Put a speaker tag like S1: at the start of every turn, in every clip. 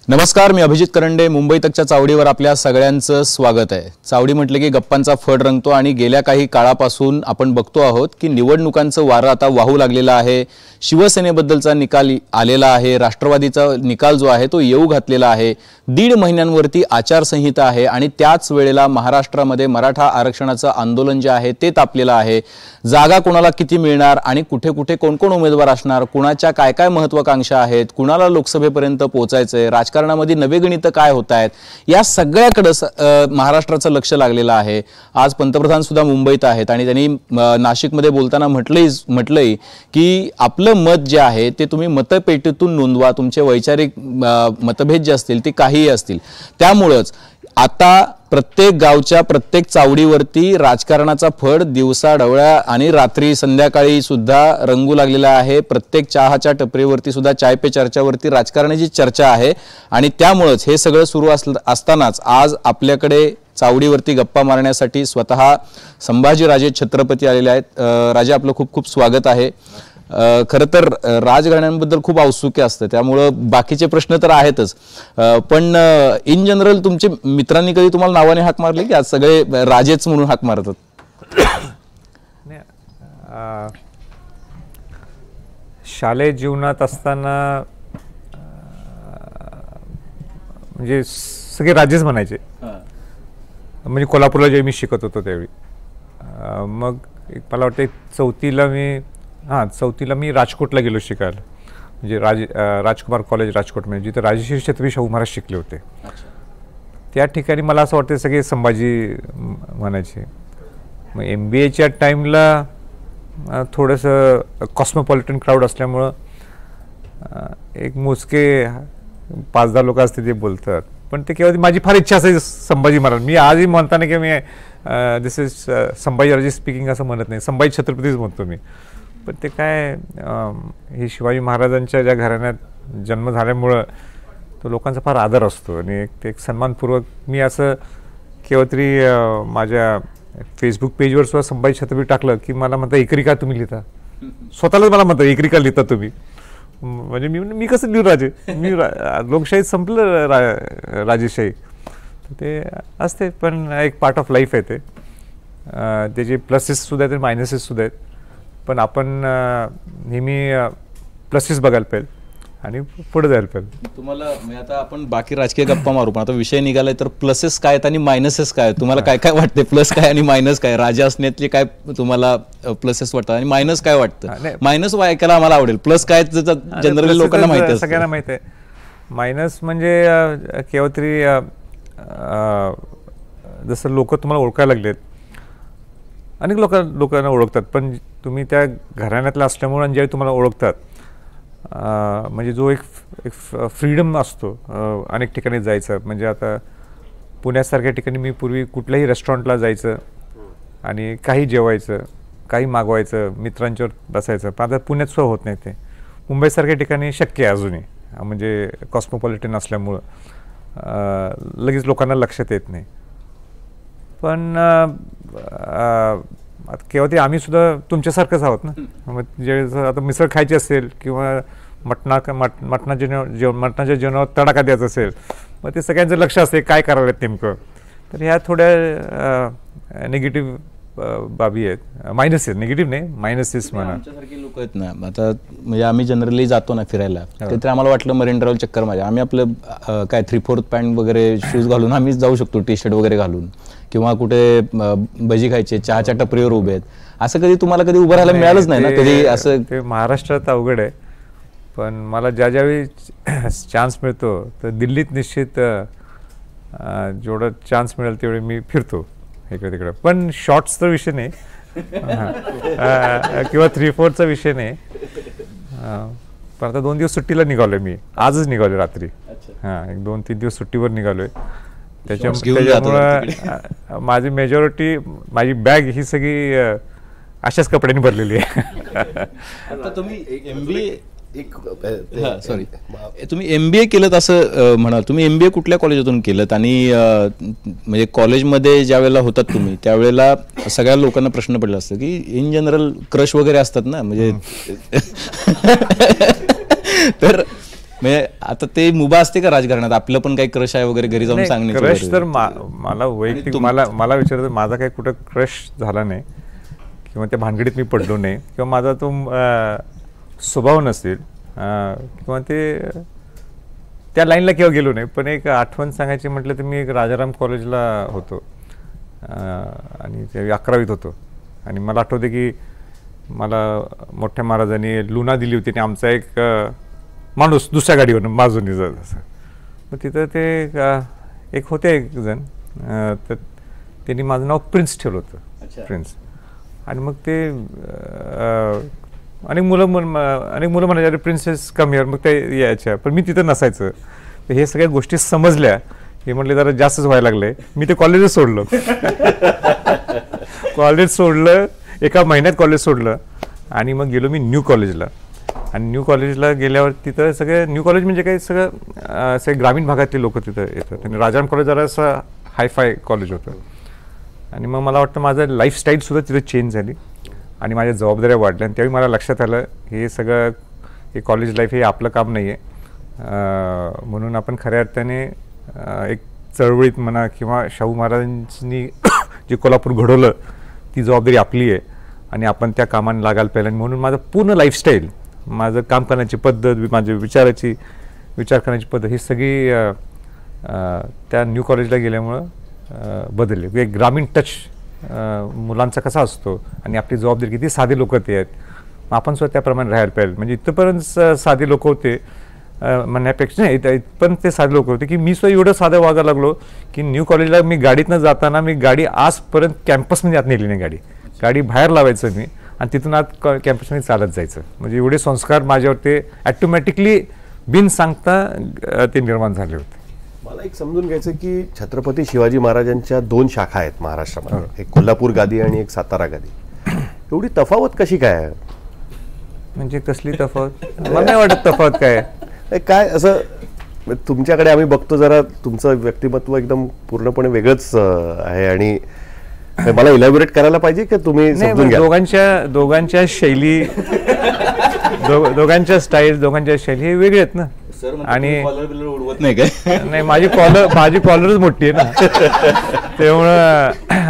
S1: नमस्कार, मी अभिजित करंडे. मुंबई तकच्या चावडीवर आपल्या सगळ्यांचं स्वागत आहे. चावडी म्हटलं की गप्पांचा फड रंगतो आणि गेल्या काही काळापासून आपण बघतो आहोत की निवडणुकांचं वारं आता वाहू लागलेलं आहे. शिवसेनेबद्दलचा निकाल आलेला आहे, राष्ट्रवादीचा निकाल जो आहे तो येऊ घातलेला आहे. 1.5 महिन्यांवरती आचारसंहिता आहे आणि त्याच वेळेला महाराष्ट्रामध्ये मराठा आरक्षणाचं आंदोलन जे आहे ते तापलेलं आहे. जागा कोणाला किती मिळणार आणि कुठे कुठे कोण कोण उमेदवार असणार, कुणाच्या काय काय महत्त्वाकांक्षा आहेत, कुणाला लोकसभेपर्यंत पोहोचायचंय, राजकारणामध्ये नवे गणित काय होत आहेत, या सगळ्याकडे महाराष्ट्राचं लक्ष लागलेलं आहे. आज पंतप्रधान सुद्धा मुंबईत आहेत आणि त्यांनी नाशिकमध्ये बोलताना म्हटलंय की आपलं मत जे आहे ते तुम्ही मतपेटीतून नोंदवा, तुमचे वैचारिक मतभेद जे असतील ते काहीही असतील. त्यामुळेच आता प्रत्येक गावच्या प्रत्येक चावडीवरती राजकारणाचा फड दिवसा ढवळ्या आणि रात्री संध्याकाळी सुद्धा रंगू लागलेला आहे. प्रत्येक चहाच्या टपरीवरती सुद्धा चाय पे चर्चावरती राजकारणाची चर्चा आहे आणि त्यामुळेच हे सगळं सुरू असतानाच आज आपल्याकडे चावडीवरती गप्पा मारण्यासाठी स्वतः संभाजीराजे छत्रपती आलेले आहेत. राजे, आपलं खूप खूप स्वागत आहे. खरं तर राजघराण्यांबद्दल खूप औत्सुक्य असतं, त्यामुळं बाकीचे प्रश्न तर आहेतच, पण इन जनरल तुमचे मित्रांनी कधी तुम्हाला नावाने हाक मारली की आज सगळे राजेच म्हणून हाक मारतात?
S2: शालेय जीवनात असताना म्हणजे सगळे राजेच म्हणायचे. म्हणजे कोल्हापूरला जे मी शिकत होतो त्यावेळी, मग मला वाटतं चौथीला मी राजकोटला गेलो शिकायला. म्हणजे राजकुमार कॉलेज राजकोटमध्ये, जिथे राजश्री छत्रपती शाहू महाराज शिकले होते. त्या ठिकाणी मला असं वाटतं सगळे संभाजी म्हणायचे. मग MBAच्या टाईमला थोडंसं कॉस्मोपॉलिटन क्राऊड असल्यामुळं एक मोजके 5-10 लोक असते ते बोलतात, पण ते केव्हा माझी फार इच्छा असायची संभाजी महाराज. मी आजही म्हणताना की मी दिस इज संभाजीराजे स्पीकिंग असं म्हणत नाही, संभाजी छत्रपतीच म्हणतो मी. पण ते काय, हे शिवाजी महाराजांच्या ज्या घराण्यात जन्म झाल्यामुळं तो लोकांचा फार आदर असतो आणि एक सन्मानपूर्वक मी असं केव्हा तरी माझ्या फेसबुक पेजवर सुद्धा संभाजी छत्रपती टाकलं की मला म्हणता एकरी का तुम्ही लिहिता, स्वतःलाच मला म्हणता एकरी का लिहिता तुम्ही. म्हणजे मी कसं लिहू राजे, मी लोकशाहीत संपलं राजेशाही. ते असते, पण एक पार्ट ऑफ लाईफ आहे ते. त्याचे प्लसेस सुद्धा आहेत, मायनसेस सुद्धा आहेत, पण आपण नेहमी प्लसेस बघायला पाहिजे आणि पुढे जायला पाहिजे.
S1: तुम्हाला आता आपण बाकी राजकीय गप्पा मारू, पण आता विषय निघालाय तर प्लसेस काय आणि मायनसेस काय, तुम्हाला काय काय वाटते? प्लस काय आणि मायनस काय, राजे असण्यातले काय तुम्हाला प्लसेस वाटतात आणि मायनस काय वाटतं? मायनस ऐकायला आम्हाला आवडेल, प्लस काय जनरली लोकांना माहिती आहे,
S2: सगळ्यांना माहिती आहे. मायनस म्हणजे केव्हा तरी जसं लोक तुम्हाला ओळखायला लागलेत, अनेक लोकांना ओळखतात, पण तुम्ही त्या घराण्यातला असल्यामुळे आणि ज्यावेळी तुम्हाला ओळखतात, म्हणजे जो एक फ्रीडम असतो अनेक ठिकाणी जायचं. म्हणजे आता पुण्यासारख्या ठिकाणी मी पूर्वी कुठल्याही रेस्टॉरंटला जायचं आणि काही जेवायचं, काही मागवायचं, मित्रांच्यावर बसायचं, पण आता पुण्यात सुद्धा होत नाही ते. मुंबईसारख्या ठिकाणी शक्य आहे अजूनही, म्हणजे कॉस्मोपॉलिटन असल्यामुळं लगेच लोकांना लक्षात येत नाही. पण केव्हा ते आम्ही सुद्धा तुमच्यासारखंच आहोत ना. मग ज्यावेळेस आता मिसळ खायची असेल किंवा मटणाच्या जेवणावर तडाखा द्यायचा असेल, मग ते सगळ्यांचं लक्ष असते काय करायला नेमकं. तर ह्या थोड्या निगेटिव्ह बाबी आहेत, मायनस आहेत, निगेटिव्ह नाही मायनसेस म्हणा.
S1: आमच्यासारखे लोक आहेत ना, आता म्हणजे आम्ही जनरली जातो ना फिरायला, तर आम्हाला वाटलं मरीन ड्राईव्ह चक्कर माझ्या, आम्ही आपलं काय 3/4 पॅन्ट वगैरे शूज घालून आम्ही जाऊ शकतो, टी-शर्ट वगैरे घालून, किंवा कुठे भजी खायचे चहाच्या टपरीवर उभे आहेत. असं कधी तुम्हाला कधी उभं राहायला मिळालंच नाही ना कधी? असं
S2: ते महाराष्ट्रात अवघड आहे, पण मला ज्यावेळी चान्स मिळतो तर दिल्लीत निश्चित जेवढा चान्स मिळेल तेवढे मी फिरतो इकडे तिकडे. पण शॉर्ट्सचा विषय नाही किंवा 3/4चा विषय नाही. पण आता 2 दिवस सुट्टीला निघालोय मी, आजच निघालोय रात्री. एक 2-3 दिवस सुट्टीवर निघालोय. त्याच्यामुळं माझी मेजॉरिटी, माझी बॅग ही सगळी अशाच कपड्यांनी भरलेली आहे.
S1: आता तुम्ही MBA केलं असं म्हणाल, तुम्ही MBA कुठल्या कॉलेजातून केलं? आणि म्हणजे कॉलेजमध्ये ज्या वेळेला होतात तुम्ही त्यावेळेला सगळ्या लोकांना प्रश्न पडला असतं की इन जनरल क्रश वगैरे असतात ना, म्हणजे तर म्हणजे आता ते मुभा असते का राजकारणात, आपलं पण काही क्रश आहे वगैरे घरी जाऊन सांगणे?
S2: क्रश तर मला वैयक्तिक मला विचारतो, माझा काही कुठं क्रश झाला नाही किंवा त्या भानगडीत मी पडलो नाही किंवा माझा तो स्वभाव नसेल किंवा ते त्या लाईनला केव्हा गेलो नाही. पण एक आठवण सांगायची म्हटलं तर मी एक राजाराम कॉलेजला होतो आणि ते 11वीत होतो आणि मला आठवते की मला मोठ्या महाराजांनी लुना दिली होती आणि आमचा एक माणूस दुसऱ्या गाडीवरून बाजूने जात असं. मग तिथं ते एक होते एक जण, तर त्यांनी माझं नाव प्रिन्स ठेवलं होतं, प्रिन्स. आणि मग ते अनेक मुलं म्हणायचे अरे प्रिन्सेस कम हिअर, मग ते यायच्या, पण मी तिथं नसायचं. तर हे सगळ्या गोष्टी समजल्या, हे म्हटले जरा जास्तच व्हायला लागले. मी ते कॉलेजच सोडलं. कॉलेज सोडलं, एका महिन्यात कॉलेज सोडलं आणि मग गेलो मी न्यू कॉलेजला. आणि न्यू कॉलेजला गेल्यावर तिथं सगळे, न्यू कॉलेज म्हणजे काही सगळे ग्रामीण भागातले लोक तिथं येतात आणि राजाराम कॉलेज जरा असं हायफाय कॉलेज होतं. आणि मग मला वाटतं माझं लाईफस्टाईलसुद्धा तिथं चेंज झाली आणि माझ्या जबाबदाऱ्या वाढल्या. आणि त्यावेळी मला लक्षात आलं हे सगळं, हे कॉलेज लाईफ हे आपलं काम नाही आहे. म्हणून आपण खऱ्या अर्थाने एक चळवळीत म्हणा किंवा शाहू महाराजांनी जे कोल्हापूर घडवलं ती जबाबदारी आपली आहे आणि आपण त्या कामाने लागायला पाहिजे. आणि म्हणून माझं पूर्ण लाईफस्टाईल, माझं काम करण्याची पद्धत, माझी विचार करण्याची पद्धत ही सगळी त्या न्यू कॉलेजला गेल्यामुळं बदलली. एक ग्रामीण टच मुलांचा कसा असतो आणि आपली जबाबदारी किती साधे लोक ते आहेत, आपण सुद्धा त्याप्रमाणे राहायला पाहिजे. म्हणजे इथंपर्यंत साधे लोक होते म्हणण्यापेक्षा नाही, इथपर्यंत ते साधे लोक होते की मी सुद्धा एवढं साधं वागायला लागलो की न्यू कॉलेजला मी गाडीतनं जाताना मी गाडी आजपर्यंत कॅम्पसमध्ये आत नेली नाही. गाडी बाहेर लावायचं मी आणि तिथून आत कॅम्पसमध्ये चालत जायचं. म्हणजे एवढे संस्कार माझ्यावर ते ॲटोमॅटिकली बिन सांगता ते निर्माण झाले होते.
S3: मला एक समजून घ्यायचं की छत्रपती शिवाजी महाराजांच्या 2 शाखा आहेत महाराष्ट्रामध्ये, एक कोल्हापूर गादी आणि एक सातारा गादी. एवढी तफावत कशी काय आहे?
S2: म्हणजे कसली तफावत? मला नाही वाटत तफावत काय
S3: काय असं तुमच्याकडे आम्ही बघतो, जरा तुमचं व्यक्तिमत्व एकदम पूर्णपणे वेगळंच आहे आणि मला इलॅबोरेट करायला पाहिजे की तुम्ही समजून घ्या?
S2: दोघांच्या शैली, दोघांच्या स्टाईल, दोघांच्या शैली हे वेगळे आहेत ना. आणि
S1: उडवत नाही काय?
S2: नाही, माझी कॉलरच मोठी आहे ना, त्यामुळं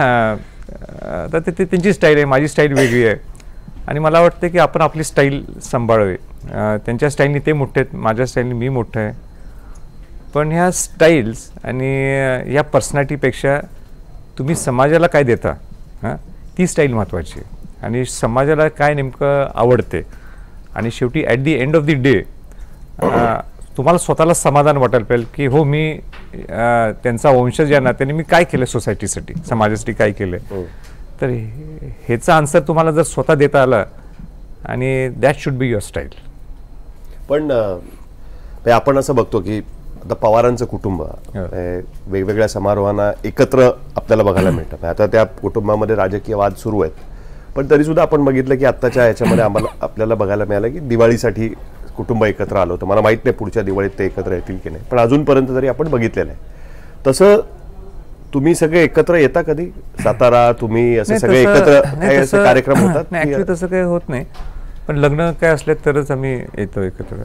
S2: तर ते त्यांची स्टाईल आहे, माझी स्टाईल वेगळी आहे. आणि मला वाटतं की आपण आपली स्टाईल सांभाळावी. त्यांच्या स्टाईलनी ते मोठे आहेत, माझ्या स्टाईलनी मी मोठं आहे. पण ह्या स्टाईल्स आणि ह्या पर्सनॅलिटीपेक्षा तुम्ही समाजाला काय देता, ती स्टाईल महत्त्वाची आहे. आणि समाजाला काय नेमकं आवडते आणि शेवटी at the end of the day तुम्हाला स्वतःला समाधान वाटायला पाहिजे की हो मी त्यांचा वंशज या नात्याने मी काय केलं सोसायटीसाठी, समाजासाठी काय केलं. तर ह्याचा आन्सर तुम्हाला जर स्वतः देता आला आणि that should be your style.
S3: पण आपण असं बघतो की आता पवारांचं कुटुंब वेगवेगळ्या समारोहांना एकत्र आपल्याला बघायला मिळतं. आता त्या कुटुंबामध्ये राजकीय वाद सुरू आहेत, पण तरीसुद्धा आपण बघितलं की आत्ताच्या ह्याच्यामध्ये आपल्याला बघायला मिळालं की दिवाळीसाठी कुटुंब एकत्र आलं होतं. मला माहीत नाही पुढच्या दिवाळीत ते एकत्र येतील की नाही, पण अजूनपर्यंत तरी आपण बघितलेलं आहे. तसं तुम्ही सगळे एकत्र येता कधी? सातारा तुम्ही असे सगळे एकत्र कार्यक्रम होतात?
S2: ऍक्च्युली तसं काही होत नाही, पण लग्न काय असले तरच आम्ही येतो एकत्र.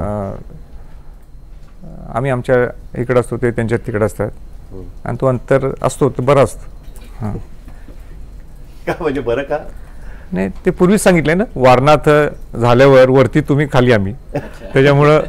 S2: आम्ही आमच्या इकडे असतो, ते त्यांच्या तिकडे असतात आणि तो अंतर असतो तो बरा असतो.
S3: का म्हणजे बरं का?
S2: नाही, ते पूर्वीच सांगितलंय ना, वारणात झाल्यावर वरती तुम्ही खाली आम्ही, त्याच्यामुळं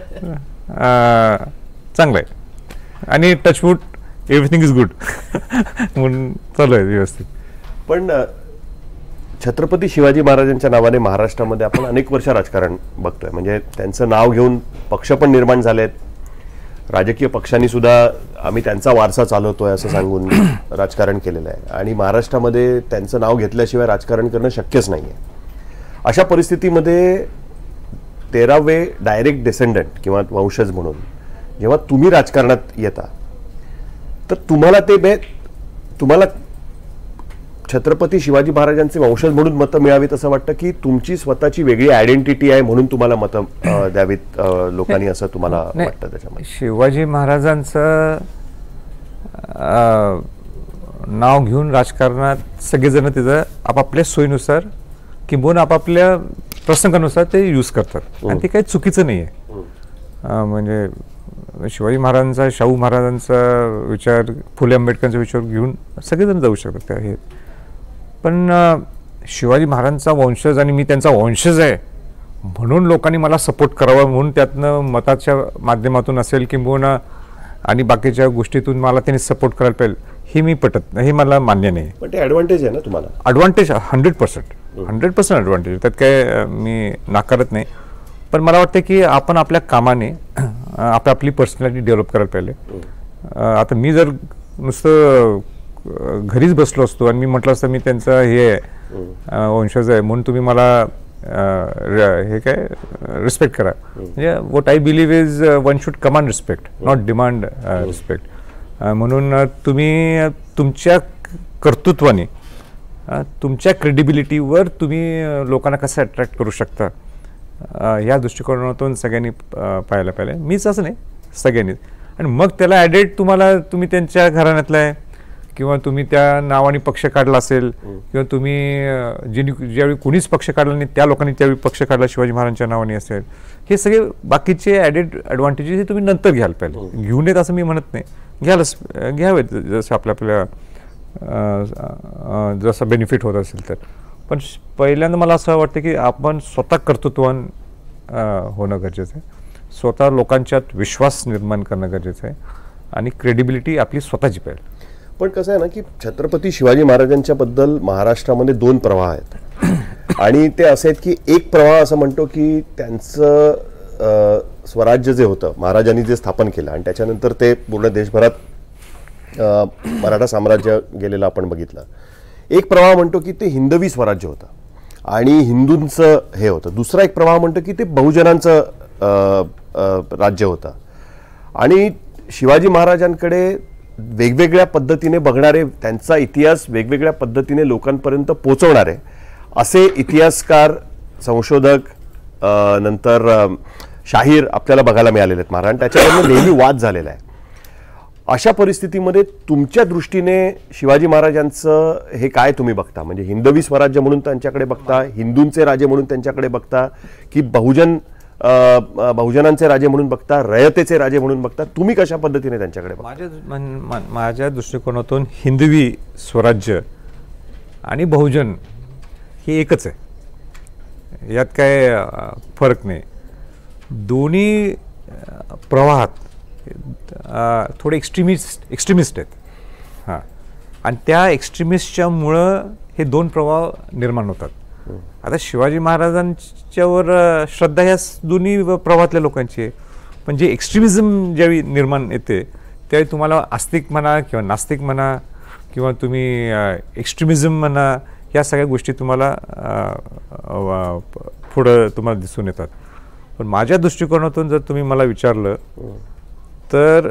S2: चांगलं आहे. आणि टचवूड एव्हरीथिंग इज गुड म्हणून चालू आहे व्यवस्थित.
S3: पण छत्रपती शिवाजी महाराजांच्या नावाने महाराष्ट्रामध्ये आपण अनेक वर्ष राजकारण बघतोय. म्हणजे त्यांचं नाव घेऊन पक्ष पण निर्माण झालेत, राजकीय पक्षांनी सुद्धा आम्ही त्यांचा वारसा चालवतोय असं सांगून राजकारण केलेलं आहे. आणि महाराष्ट्रामध्ये त्यांचं नाव घेतल्याशिवाय राजकारण करणं शक्यच नाही आहे. अशा परिस्थितीमध्ये 13वे डायरेक्ट डिसेंडंट किंवा वंशज म्हणून जेव्हा तुम्ही राजकारणात येता, तर तुम्हाला छत्रपती शिवाजी महाराजांचे वंशज म्हणून मतं मिळावीत असं वाटतं की तुमची स्वतःची वेगळी आयडेंटिटी आहे म्हणून तुम्हाला मतं द्यावीत लोकांनी, असं तुम्हाला वाटतं? त्याच्यामध्ये
S2: शिवाजी महाराजांचं नाव घेऊन राजकारणात सगळेजण त्याचं आपापल्या सोयीनुसार किंबहुना आपापल्या प्रसंगानुसार ते यूज करतात आणि ते काही चुकीचं नाही आहे. म्हणजे शिवाजी महाराजांचा, शाहू महाराजांचा विचार, फुले आंबेडकरांचा विचार घेऊन सगळेजण जाऊ शकतात हे. पण शिवाजी महाराजांचा वंशज आणि मी त्यांचा वंशज आहे म्हणून लोकांनी मला सपोर्ट करावा, म्हणून त्यातनं मताच्या माध्यमातून असेल किंबहुना आणि बाकीच्या गोष्टीतून मला त्यांनी सपोर्ट करायला पाहिजे, हे मी पटत नाही, हे मला मान्य नाही.
S3: पण ते ॲडव्हान्टेज आहे ना तुम्हाला?
S2: ॲडव्हान्टेज 100% ॲडव्हान्टेज, त्यात काय मी नाकारत नाही. पण मला वाटतं की आपण आपल्या कामाने आपली पर्सनॅलिटी डेव्हलप करायला पाहिजे. आता मी जर नुसतं घरीच बसलो असतो आणि मी म्हटलं असतं मी त्यांचं हे वंशज आहे म्हणून तुम्ही मला हे काय रिस्पेक्ट करा, म्हणजे what I believe is one should command respect, not demand respect. म्हणून तुम्ही तुमच्या कर्तृत्वाने, तुमच्या क्रेडिबिलिटीवर तुम्ही लोकांना कसं अट्रॅक्ट करू शकता, ह्या दृष्टिकोनातून सगळ्यांनी पाहायला पाहिजे. मीच असं नाही, सगळ्यांनीच. आणि मग त्याला ॲडेड तुम्ही त्यांच्या घराण्यातला आहे किंवा तुम्ही त्या नावाने पक्ष काढला असेल किंवा तुम्ही ज्यावेळी कुणीच पक्ष काढला नाही त्या लोकांनी त्यावेळी पक्ष काढला शिवाजी महाराजांच्या नावाने असेल, हे सगळे बाकीचे ॲडेड ॲडव्हान्टेजेस हे तुम्ही नंतर घ्यायला पाहिजे. घेऊन येत असं मी म्हणत नाही, घ्यावेत जसं आपल्या जसं बेनिफिट होत असेल तर. पण पहिल्यांदा मला असं वाटतं की आपण स्वतः कर्तृत्ववान होणं गरजेचं आहे, स्वतः लोकांच्यात विश्वास निर्माण करणं गरजेचं आहे आणि क्रेडिबिलिटी आपली स्वतःची पाहिजे.
S3: पण कसं आहे ना की छत्रपती शिवाजी महाराजांच्या बद्दल महाराष्ट्रामध्ये 2 प्रवाह आहेत आणि ते असे आहेत की एक प्रवाह असं म्हणतो की त्यांचं स्वराज्य जे होतं महाराजांनी जे स्थापन केलं आणि त्याच्यानंतर ते पूर्ण देशभरात मराठा साम्राज्य गेलेलं आपण बघितलं. एक प्रवाह म्हणतो की ते हिंदवी स्वराज्य होतं आणि हिंदूंचं हे होतं. दुसरा एक प्रवाह म्हणतो की ते बहुजनांचं राज्य होतं आणि शिवाजी महाराजांकडे वेगवेगळ्या पद्धतीने बघणारे, त्यांचा इतिहास वेगवेगळ्या पद्धतीने लोकांपर्यंत पोहोचवणारे असे इतिहासकार, संशोधक, नंतर शाहीर आपल्याला बघायला मिळालेले आहेत महाराज. त्याच्यावरून नेहमी वाद झालेला आहे. अशा परिस्थितीमध्ये तुमच्या दृष्टीने शिवाजी महाराजांचं हे काय तुम्ही बघता? म्हणजे हिंदवी स्वराज्य म्हणून त्यांच्याकडे बघता, हिंदूंचे राजे म्हणून त्यांच्याकडे बघता, की बहुजनांचे राजे म्हणून बघता, रयतेचे राजे म्हणून बघता? तुम्ही कशा पद्धतीने त्यांच्याकडे बघता?
S2: माझ्या दृष्टिकोनातून हिंदवी स्वराज्य आणि बहुजन हे एकच आहे, यात काय फरक नाही. दोन्ही प्रवाहात थोडे एक्स्ट्रीमिस्ट आहेत. हां, आणि त्या एक्स्ट्रीमिस्टच्यामुळं हे 2 प्रवाह निर्माण होतात. आता शिवाजी महाराजांच्यावर श्रद्धा ह्या दोन्ही प्रवाहातल्या लोकांची आहे, पण जे एक्स्ट्रीमिझम ज्यावेळी निर्माण येते त्यावेळी तुम्हाला आस्तिक म्हणा किंवा नास्तिक म्हणा किंवा तुम्ही एक्स्ट्रीमिझम म्हणा, या सगळ्या गोष्टी तुम्हाला पुढं तुम्हाला दिसून येतात. पण माझ्या दृष्टिकोनातून जर तुम्ही मला विचारलं तर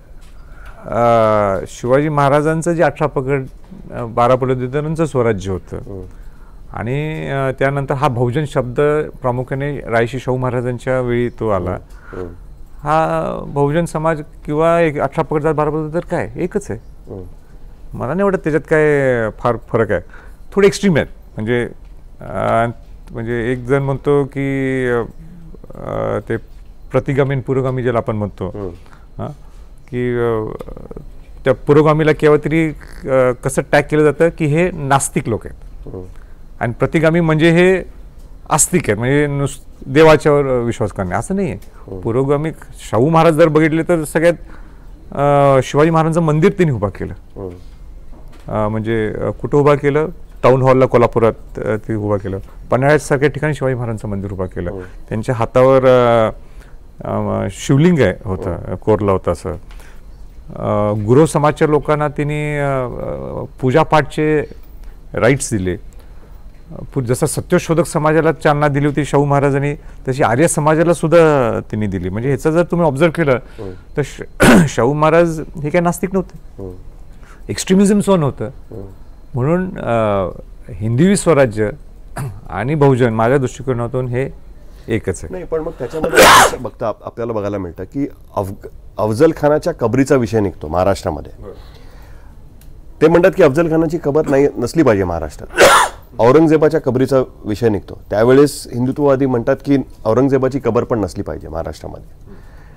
S2: शिवाजी महाराजांचं जे 18 पगड 12 पदवीधरांचं स्वराज्य होतं आणि त्यानंतर हा बहुजन शब्द प्रामुख्याने रायशी शाहू महाराजांच्या वेळी तो आला. हा बहुजन समाज किंवा 18 पगड 12 पदवीधर काय एकच आहे. मला नाही वाटत त्याच्यात काय फार फरक आहे. थोडे एक्स्ट्रीम आहेत. म्हणजे एक जण म्हणतो की ते प्रतिगामी आणि पुरोगामी ज्याला आपण म्हणतो, की त्या पुरोगामीला केव्हा तरी कसं टॅग केलं जातं की हे नास्तिक लोक आहेत आणि प्रतिगामी म्हणजे हे आस्तिक आहेत, म्हणजे देवाच्यावर विश्वास करणे असं नाही आहे. पुरोगामी शाहू महाराज जर बघितले तर सगळ्यात शिवाजी महाराजांचं मंदिर त्यांनी उभा केलं. म्हणजे कुठं उभा केलं? टाऊन हॉलला कोल्हापुरात ते उभा केलं. पन्हाळ्यासारख्या ठिकाणी शिवाजी महाराजांचं मंदिर उभा केलं. त्यांच्या हातावर शिवलिंग आहे होता, कोरला होता असं. गुरव समाजच्या लोकांना त्यांनी पूजापाठचे राईट्स दिले. जसं सत्यशोधक समाजाला चालना दिली होती शाहू महाराजांनी, तशी आर्य समाजाला सुद्धा त्यांनी दिली. म्हणजे ह्याचं जर तुम्ही ऑब्झर्व केलं तर शाहू महाराज हे काय नास्तिक नव्हते, एक्स्ट्रीमिझम सो नव्हतं. म्हणून हिंदवी स्वराज्य आणि बहुजन माझ्या दृष्टिकोनातून हे एकच आहे.
S3: नाही, पण मग त्याच्यामध्ये बघता आपल्याला बघायला मिळतं की अफजल खानाच्या कबरीचा विषय निघतो महाराष्ट्रामध्ये. ते म्हणतात की अफजल खानाची कबर नसली पाहिजे महाराष्ट्रात. औरंगजेबाच्या कबरीचा विषय निघतो, त्यावेळेस हिंदुत्ववादी म्हणतात की औरंगजेबाची कबर पण नसली पाहिजे महाराष्ट्रामध्ये.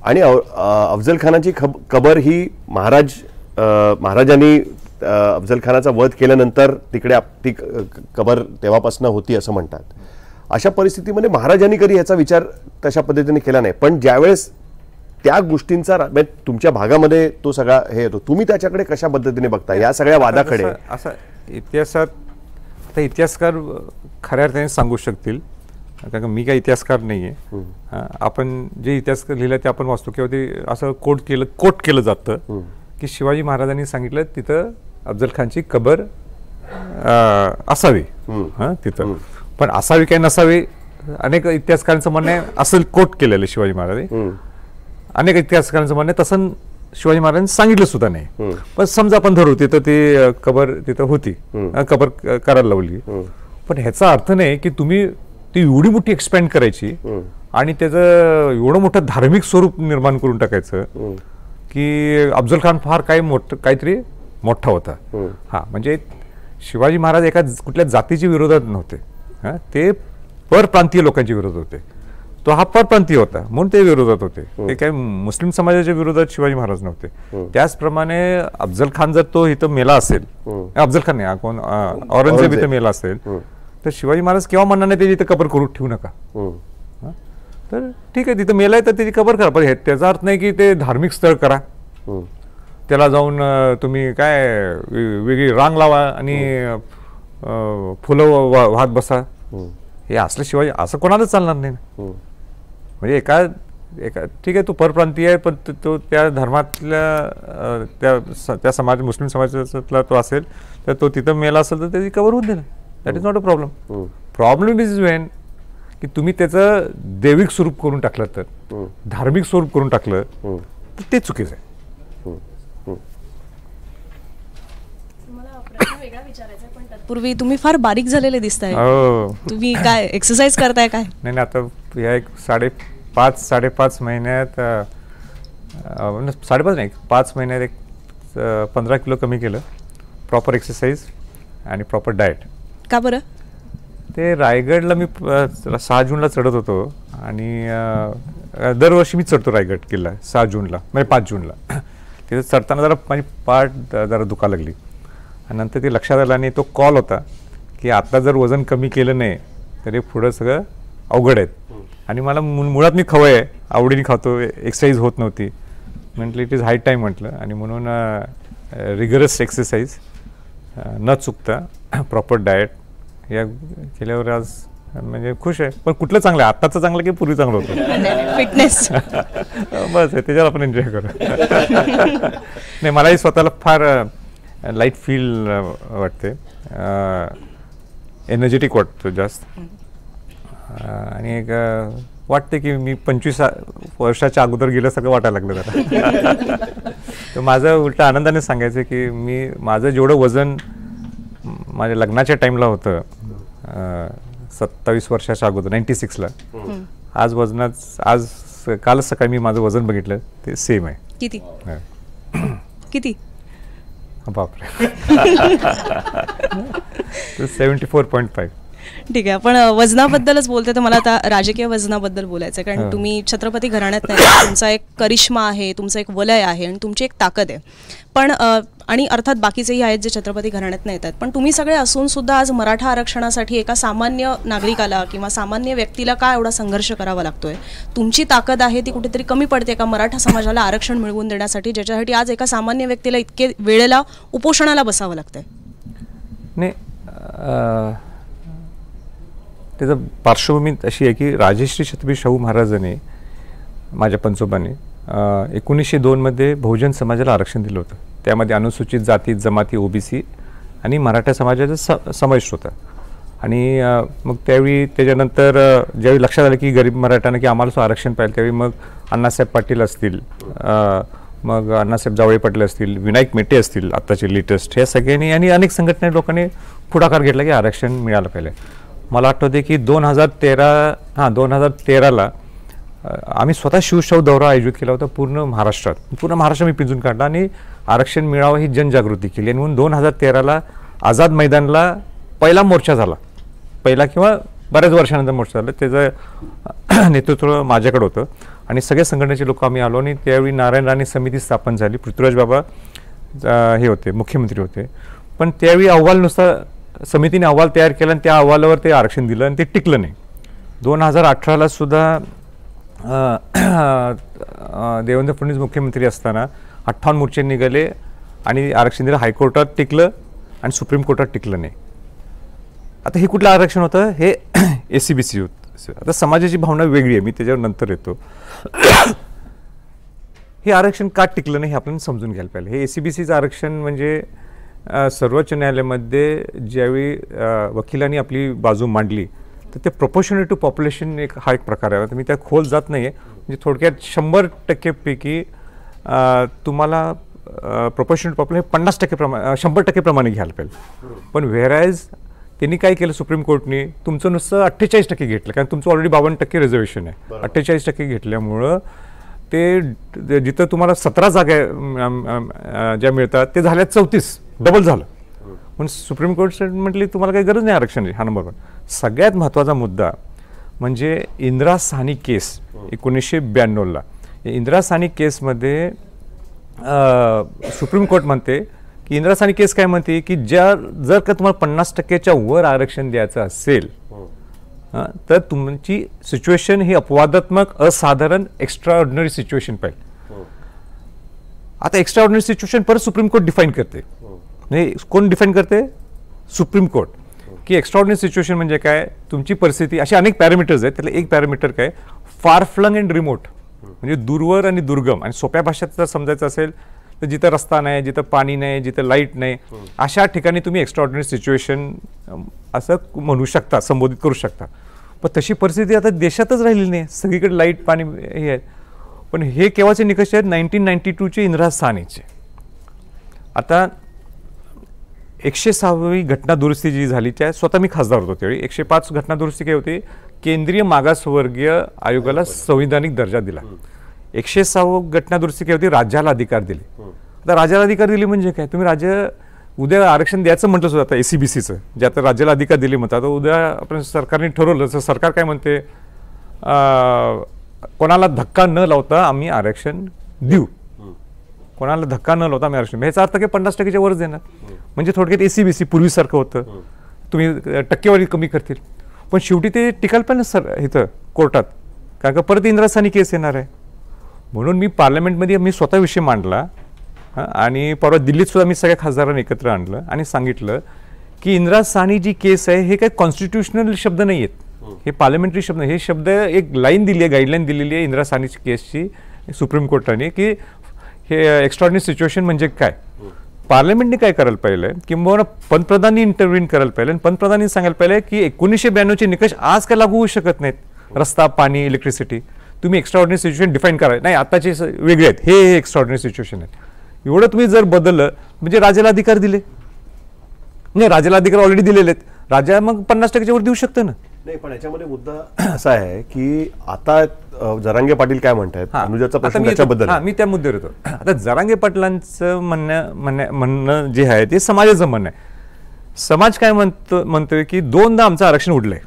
S3: आणि अफजल खानाची कबर ही महाराजांनी अफजल खानाचा वध केल्यानंतर तिकडे ती कबर तेव्हापासून होती असं म्हणतात. अशा परिस्थितीमध्ये महाराजांनी कधी याचा विचार तशा पद्धतीने केला नाही. पण ज्यावेळेस त्या गोष्टींचा तुमच्या भागामध्ये तो सगळा हे येतो, तुम्ही त्याच्याकडे कशा पद्धतीने बघता या सगळ्या वादाकडे?
S2: असं इतिहासात आता इतिहासकार खऱ्या अर्थाने सांगू शकतील, कारण मी काही इतिहासकार नाही आहे. आपण जे इतिहास लिहिलं ते आपण वाचतो किंवा ते असं कोट केलं जातं की शिवाजी महाराजांनी सांगितलं तिथं अफजल खानची कबर असावी तिथं. पण असावी काय नसावी अनेक इतिहासकारांचं म्हणणं आहे, असं कोट केलेलं शिवाजी महाराजांनी. अनेक इतिहासकारांचं म्हणणं आहे तसं शिवाजी महाराजांनी सांगितलं सुद्धा नाही. पण समजा आपण धरू तिथं ती कबर तिथं होती, कबर करायला लावली. पण ह्याचा अर्थ नाही की तुम्ही ती एवढी मोठी एक्सपॅन्ड करायची आणि त्याचं एवढं मोठं धार्मिक स्वरूप निर्माण करून टाकायचं की अफजल खान फार काहीतरी मोठा होता. म्हणजे शिवाजी महाराज एका कुठल्या जातीच्या विरोधात नव्हते, ते परप्रांतीय लोकांच्या विरोधात होते. तो हा परप्रांतीय होता म्हणून ते विरोधात होते. ते काही मुस्लिम समाजाच्या विरोधात शिवाजी महाराज नव्हते. त्याचप्रमाणे अफजल खान जर तो इथं मेला असेल, अफजल खान नाही कोण औरंगजेब इथं मेला असेल, तर शिवाजी महाराज केव्हा म्हणणार नाही त्याची इथं कबर करून ठेवू नका. तर ठीक आहे, तिथं मेलाय तर त्याची कबर करा. पण त्याचा अर्थ नाही की ते धार्मिक स्थळ करा, त्याला जाऊन तुम्ही काय वेगळी रांग लावा आणि फुलं वाहत बसा. हे असलं शिवाजी असं कोणालाच चालणार नाही. म्हणजे एका ठीक आहे तो परप्रांतीय आहे, पण तो त्या धर्मातल्या त्या समाज मुस्लिम समाजातला तो असेल तर तो तिथं मेला असेल तर त्याची कवर होऊन देणार. That is not a problem. Problem is when की तुम्ही त्याचं दैविक स्वरूप करून टाकलं, तर धार्मिक स्वरूप करून टाकलं तर ते चुकीचं आहे.
S4: पूर्वी तुम्ही फार बारीक झालेले दिसताय. तुम्ही काय एक्सरसाइज करताय काय?
S2: नाही आता या एक 5.5 महिन्यात 5.5 नाही 5 महिन्यात एक 15 किलो कमी केलं. प्रॉपर एक्सरसाइज आणि प्रॉपर डाएट.
S4: का बरं?
S2: ते रायगडला मी 6 जूनला चढत होतो आणि दरवर्षी मी चढतो रायगड किल्ला 6 जूनला म्हणजे 5 जूनला. तिथे चढताना जरा माझी पाठ जरा दुखा लागली आणि नंतर ते लक्षात आलं आणि तो कॉल होता की आता जर वजन कमी केलं नाही तर हे पुढं सगळं अवघड आहेत. आणि मला मुळात मी खवय आहे, आवडीने खातो, एक्सरसाइज होत नव्हती. म्हटलं इट इज हाय टाईम म्हटलं आणि म्हणून रिगरस एक्सरसाइज न चुकता प्रॉपर डाएट या केल्यावर आज म्हणजे खुश आहे. पण कुठलं चांगलं आहे, आत्ताचं चांगलं की पूर्वी चांगलं होतं?
S4: फिटनेस
S2: बस आहे, त्याच्यावर आपण एन्जॉय करू. नाही मलाही स्वतःला फार लाईट फील वाटते, एनर्जेटिक वाटतं जास्त. आणि एक वाटते की मी 25 वर्षाच्या अगोदर गेल्यासारखं वाटायला लागलं जरा. तर माझं उलट आनंदाने सांगायचं की मी माझं जेवढं वजन माझ्या लग्नाच्या टाईमला होतं 27 वर्षाच्या अगोदर 96ला, आज आज कालच सकाळी मी माझं वजन बघितलं ते सेम आहे.
S4: किती किती?
S2: बापरे 74.5.
S4: ठीक आहे, आपण वजनाबद्दलच बोलते तर मला आता राजकीय वजनाबद्दल बोलायचं आहे. कारण तुम्ही छत्रपती घराण्यात नाही, तुमचा एक करिश्मा आहे, तुमचं एक वलय आहे आणि तुमची एक ताकद आहे. पण आणि अर्थात बाकीचेही आहेत जे छत्रपती घराण्यात नाही येतात. पण तुम्ही सगळे असून सुद्धा आज मराठा आरक्षणासाठी एका सामान्य नागरिकाला किंवा सामान्य व्यक्तीला का एवढा संघर्ष करावा लागतोय? तुमची ताकद आहे ती कुठेतरी कमी पडते का मराठा समाजाला आरक्षण मिळवून देण्यासाठी, ज्याच्यासाठी आज एका सामान्य व्यक्तीला इतके वेळेला उपोषणाला बसावं लागतंय?
S2: नाही, त्याचं पार्श्वभूमी अशी आहे की राजश्री छत्रपती शाहू महाराजांनी माझ्या पंजोबांनी 1902 बहुजन समाजाला आरक्षण दिलं होतं. त्यामध्ये अनुसूचित जाती जमाती ओबीसी आणि मराठा समाजाचा समावेश होता. आणि मग त्यावेळी त्याच्यानंतर ज्यावेळी लक्षात आलं की गरीब मराठ्यांना की आम्हाला आरक्षण पाहिजे, त्यावेळी मग अण्णासाहेब पाटील असतील, मग अण्णासाहेब जावळे पाटील असतील, विनायक मेटे असतील आत्ताचे लेटेस्ट, हे सगळ्यांनी आणि अनेक संघटना लोकांनी पुढाकार घेतला की आरक्षण मिळालं पाहिजे. मला आठवते की 2013ला आम्ही स्वतः शिवशाहू दौरा आयोजित केला होता पूर्ण महाराष्ट्र मी पिंजून काढला आणि आरक्षण मिळावं ही जनजागृती केली. आणि म्हणून 2013ला आझाद मैदानला पहिला मोर्चा झाला, पहिला किंवा बऱ्याच वर्षानंतर मोर्चा झाला. त्याचं नेतृत्व माझ्याकडे होतं. आणि सगळ्या संघटनेचे लोक आम्ही आलो आणि त्यावेळी नारायण राणे समिती स्थापन झाली. पृथ्वीराज बाबा हे होते, मुख्यमंत्री होते. पण त्यावेळी अहवाल नुसता समितीने अहवाल तयार केला आणि त्या अहवालावर ते आरक्षण दिलं आणि ते टिकलं नाही. 2018ला सुद्धा देवेंद्र फडणवीस मुख्यमंत्री असताना 58 मोर्चे निघाले आणि आरक्षण दिलं. हायकोर्टात टिकलं आणि सुप्रीम कोर्टात टिकलं नाही. आता हे कुठलं आरक्षण होतं? हे ACBC होतं. आता समाजाची भावना वेगळी आहे, मी त्याच्यावर नंतर येतो. हे आरक्षण का टिकलं नाही हे आपण समजून घ्यायला पाहिजे. हे ACBCचं आरक्षण म्हणजे सर्वोच्च न्यायालयामध्ये ज्यावेळी वकिलांनी आपली बाजू मांडली तर ते प्रोपोर्शनेट टू पॉप्युलेशन हा एक प्रकार आहे. मी त्या खोल जात नाही आहे. म्हणजे थोडक्यात 100% पैकी तुम्हाला प्रोपोर्शनेट पॉप्युलेशन 50% प्रमाणे 100% प्रमाणे घ्यायला पाहिजे. पण व्हेराज त्यांनी काय केलं, सुप्रीम कोर्टने तुमचं नुसतं 48% घेतलं, कारण तुमचं ऑलरेडी 52% रिझर्वेशन आहे. 48% घेतल्यामुळं ते जिथं तुम्हाला 17 जागा ज्या मिळतात ते झाल्या 34, डबल झालं. पण सुप्रीम कोर्ट म्हटली तुम्हाला काही गरज नाही आरक्षणाची. हा नंबर 1. सगळ्यात महत्त्वाचा मुद्दा म्हणजे इंदिरा साहनी केस 1992ला. इंदिरा साहनी केसमध्ये सुप्रीम कोर्ट म्हणते की इंदिरा साहनी केस काय म्हणते की जर का तुम्हाला 50%च्या वर आरक्षण द्यायचं असेल तर तुमची सिच्युएशन ही अपवादात्मक, असाधारण, एक्स्ट्रा ऑर्डिनरी सिच्युएशन पाहिजे. आता एक्स्ट्रा ऑर्डिनरी सिच्युएशन परत सुप्रीम कोर्ट डिफाईन करते. नाही, कोण डिफाईन करते? Supreme Court. की एक्स्ट्रा ऑर्डिनरी सिच्युएशन म्हणजे काय? तुमची परिस्थिती, असे अनेक पॅरामीटर्स आहेत. त्यातलं एक पॅरामीटर काय? फार फ्लंग अँड रिमोट, म्हणजे दूरवर आणि दुर्गम. आणि सोप्या भाषेत जर समजायचं असेल तर जिथं रस्ता नाही, जिथं पाणी नाही, जिथं लाईट नाही, अशा ठिकाणी तुम्ही एक्स्ट्रा ऑर्डिनरी सिच्युएशन असं म्हणू शकता, संबोधित करू शकता. पण तशी परिस्थिती आता देशातच राहिलेली नाही. सगळीकडे लाईट, पाणी हे आहेत. पण हे केव्हाचे निकष आहेत? 1992चे इंदिरा साहनीचे. आता 106वी घटना दुरुस्ती जी झाली, त्या स्वतः मी खासदार होतो त्यावेळी. 105 घटना दुरुस्ती काय होती? केंद्रीय मागासवर्गीय आयोगाला संविधानिक दर्जा दिला. 106वी घटना दुरुस्ती काय होती? राज्याला अधिकार दिले. आता राज्याला अधिकार दिले म्हणजे काय? तुम्ही राज्य उद्या आरक्षण द्यायचं म्हटलं सुद्धा, आता ACBCचं जे आता राज्याला अधिकार दिले म्हणतात, आता उद्या आपण सरकारने ठरवलं तर सरकार काय म्हणते? कोणाला धक्का न लावता आम्ही आरक्षण देऊ. कोणाला धक्का न लावता आम्ही आरक्षण, ह्याचा अर्थ काय 50%च्या वरच देणार. म्हणजे थोडक्यात ACBC पूर्वीसारखं होतं, तुम्ही टक्केवारी कमी करतील. पण शेवटी ते टिकायला पाहिजे सर इथं कोर्टात, कारण का परत इंदिरा साहनी केस येणार आहे. म्हणून मी पार्लमेंटमध्ये मी स्वतः विषय मांडला आणि परवा दिल्लीत सुद्धा मी सगळ्या खासदारांना एकत्र आणलं आणि सांगितलं की इंदिरा साहनी जी केस आहे हे काही कॉन्स्टिट्युशनल शब्द नाही आहेत, हे पार्लमेंटरी शब्द. हे शब्द एक लाईन दिली आहे, गाईडलाईन दिलेली आहे इंदिरा साहनीची केसची सुप्रीम कोर्टाने, की हे एक्स्ट्रॉर्डिनरी सिच्युएशन म्हणजे काय. पार्लमेंटने काय करायला पाहिजे, किंवा पंतप्रधानांनी इंटरव्ह्यून करायला पाहिजे. आणि पंतप्रधानांनी सांगायला पाहिजे की 1992चे निकष आज काय लागू होऊ शकत नाहीत. रस्ता, पाणी, इलेक्ट्रिसिटी, तुम्ही एक्स्ट्राऑर्डिनरी सिच्युएशन डिफाईन करा. नाही, आताचे वेगळे आहेत, हे एक्स्ट्राऑर्डिनरी सिच्युएशन आहे. एवढं तुम्ही जर बदललं म्हणजे राज्याला अधिकार दिले. नाही, राज्याला अधिकार ऑलरेडी दिलेले आहेत. राज्या मग 50%च्या वर देऊ शकतं ना.
S3: नाही, पण याच्यामध्ये मुद्दा असा आहे की आता जरांगे पाटील काय म्हणतात, अनुजाचा प्रश्न त्याच्याबद्दल.
S2: मी त्या मुद्द्यावर येतो. आता जरांगे पाटलांचं म्हणणं जे आहे ते समाजाचं म्हणणं आहे. समाज काय म्हणतोय की 2दा आमचं आरक्षण उडलंय.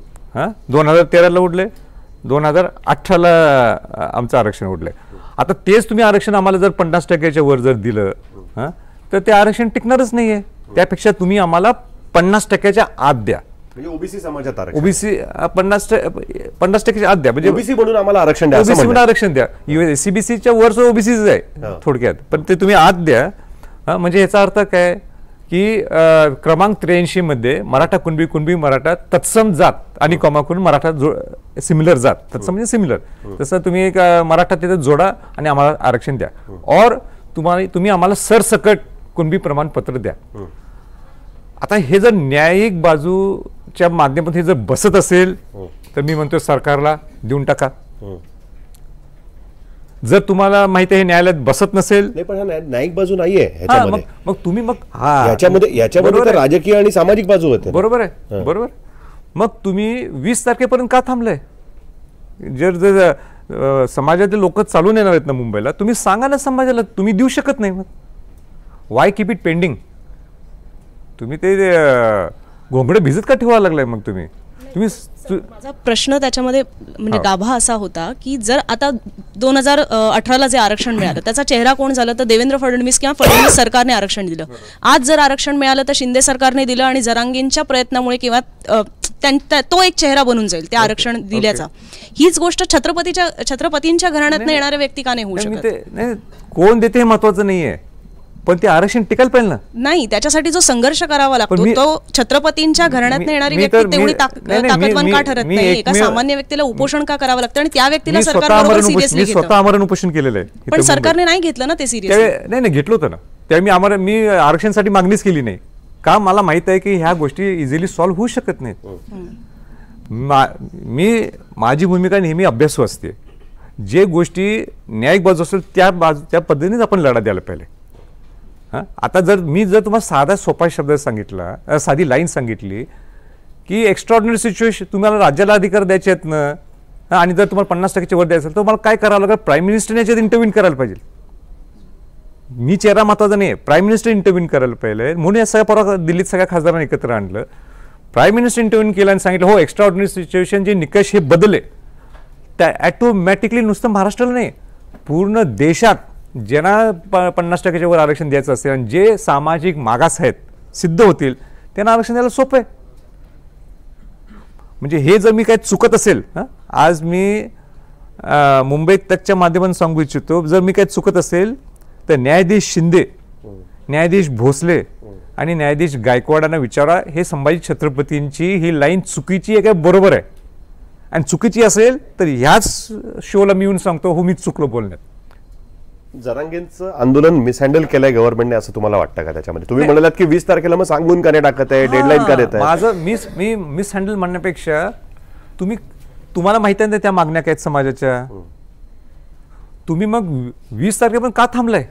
S2: 2013ला उडलंय, 2018ला आमचं आरक्षण उडलंय. आता तेच तुम्ही आरक्षण आम्हाला जर 50%च्या वर जर दिलं तर ते आरक्षण टिकणारच नाहीये. त्यापेक्षा तुम्ही आम्हाला 50%च्या आत द्या.
S3: म्हणजे ओबीसी समाजात आरक्षण,
S2: ओबीसी 50%च्या आत द्या. म्हणजे
S3: ओबीसी म्हणून आम्हाला आरक्षण द्या,
S2: ओबीसी म्हणून आरक्षण द्या. ACBCच्या वर ओबीसीच आहे थोडक्यात, पण ते तुम्ही आत द्या. म्हणजे याचा अर्थ काय की क्रमांक 83 मध्ये मराठा कुणबी मराठा तत्सम जात आणि कॉमा मराठा सिमिलर जात, तत्सम म्हणजे सिमिलर, तसं तुम्ही एक मराठा तिथे जोडा आणि आम्हाला आरक्षण द्या. और तुम्ही आम्हाला सरसकट कुणबी प्रमाणपत्र द्या. आता हे जर न्यायिक बाजूच्या माध्यमातून हे जर बसत असेल तर मी म्हणतो सरकारला देऊन टाका. जर तुम्हाला माहिती आहे हे न्यायालयात बसत नसेल,
S3: नाही, पण न्यायिक बाजू नाहीये ह्याच्यामध्ये.
S2: मग तुम्ही
S3: याच्यामध्ये राजकीय आणि सामाजिक बाजू होते.
S2: बरोबर आहे, बरोबर. मग तुम्ही 20 तारखेपर्यंत का थांबलंय? जर समाजातील लोक चालून येणार आहेत ना मुंबईला, तुम्ही सांगा ना समाजाला, तुम्ही देऊ शकत नाही. मग वाय कीप इट पेंडिंग? तुम्ही ते घोंगडे भिजत का ठेवायला लागलाय? मग तुम्ही
S4: माझा प्रश्न त्याच्यामध्ये म्हणजे गाभा असा होता की जर आता 2018ला जे आरक्षण मिळालं त्याचा चेहरा कोण झालं तर देवेंद्र फडणवीस किंवा फडणवीस सरकारने आरक्षण दिलं. आज जर आरक्षण मिळालं तर शिंदे सरकारने दिलं आणि जरांगेंच्या प्रयत्नामुळे किंवा तो एक चेहरा बनून जाईल त्या आरक्षण दिल्याचा. हीच गोष्ट छत्रपतींच्या घराण्यातनं येणाऱ्या व्यक्ती का नाही होऊ शकत?
S2: कोण देते हे महत्वाचं नाहीये, पण ते आरक्षण टिकायला पाहिजे ना.
S4: नाही, त्याच्यासाठी जो संघर्ष करावा लागतो तो छत्रपतींच्या घराण्यातनं येणारी व्यक्ती तेवढी ताकदवान का ठरत नाही? एका सामान्य व्यक्तीला उपोषण का करावं लागतं आणि त्या व्यक्तीला सरकार सिरियसली घेतं?
S2: स्वतः आमरण उपोषण केलेलं आहे,
S4: पण सरकारने नाही घेतलं ना ते सिरियसली.
S2: नाही घेतलं होतं ना. त्यावेळी मी आरक्षणासाठी मागणीच केली नाही का मला माहित आहे की ह्या गोष्टी इझिली सॉल्व्ह होऊ शकत नाहीत. माझी भूमिका नेहमी अभ्यासू असते. जे गोष्टी न्यायिक बाजू असेल त्या पद्धतीनेच आपण लढा द्यायला पाहिजे. आता जर तुम्हाला साधा सोपा शब्द सांगितला, साधी लाईन सांगितली की एक्स्ट्रॉर्डिनरी सिच्युएशन तुम्हाला राज्याला अधिकार द्यायचे आहेत ना, आणि जर तुम्हाला 50% वर द्यायचं तर तुम्हाला काय करावं लागेल? प्राईम मिनिस्टरने याच्यात इंटरव्ह्यून करायला पाहिजे. मी चेहरा महत्वाचा नाही, प्राईम मिनिस्टर इंटरव्ह्यून करायला पाहिजे. म्हणून या सगळ्या परवा दिल्लीत सगळ्या खासदारांना एकत्र आणलं, प्राईम मिनिस्टर इंटरव्ह्यून केलं आणि सांगितलं हो एक्स्ट्राऑर्डिनरी सिच्युएशन जे निकष हे बदलले, त्या ॲटोमॅटिकली नुसतं महाराष्ट्राला नाही पूर्ण देशात ज्यांना 50%च्या वर आरक्षण द्यायचं असेल आणि जे सामाजिक मागास आहेत सिद्ध होतील त्यांना आरक्षण द्यायला सोपं आहे. म्हणजे हे जर मी काही चुकत असेल, आज मी मुंबई तकच्या माध्यमातून सांगू इच्छितो, जर मी काही चुकत असेल तर न्यायाधीश शिंदे, न्यायाधीश भोसले आणि न्यायाधीश गायकवाडांना विचारा हे संभाजी छत्रपतींची ही लाईन चुकीची आहे का बरोबर आहे. आणि चुकीची असेल तर ह्याच शोला मी येऊन सांगतो हो मी चुकलो बोलण्यात.
S3: जरांगेंचं आंदोलन मिसहँडल केलंय गव्हर्नमेंटने असं तुम्हाला वाटतं का? त्याच्यामध्ये तुम्ही म्हणालात की 20 तारखेला मग सांगून का नाही टाकत आहे, डेडलाईन का देत आहे?
S2: माझं मी मिसहँडल म्हणण्यापेक्षा तुम्हाला माहिती आहे ना त्या मागण्या काय आहेत समाजाच्या, तुम्ही मग 20 तारखेपर्यंत का थांबलाय?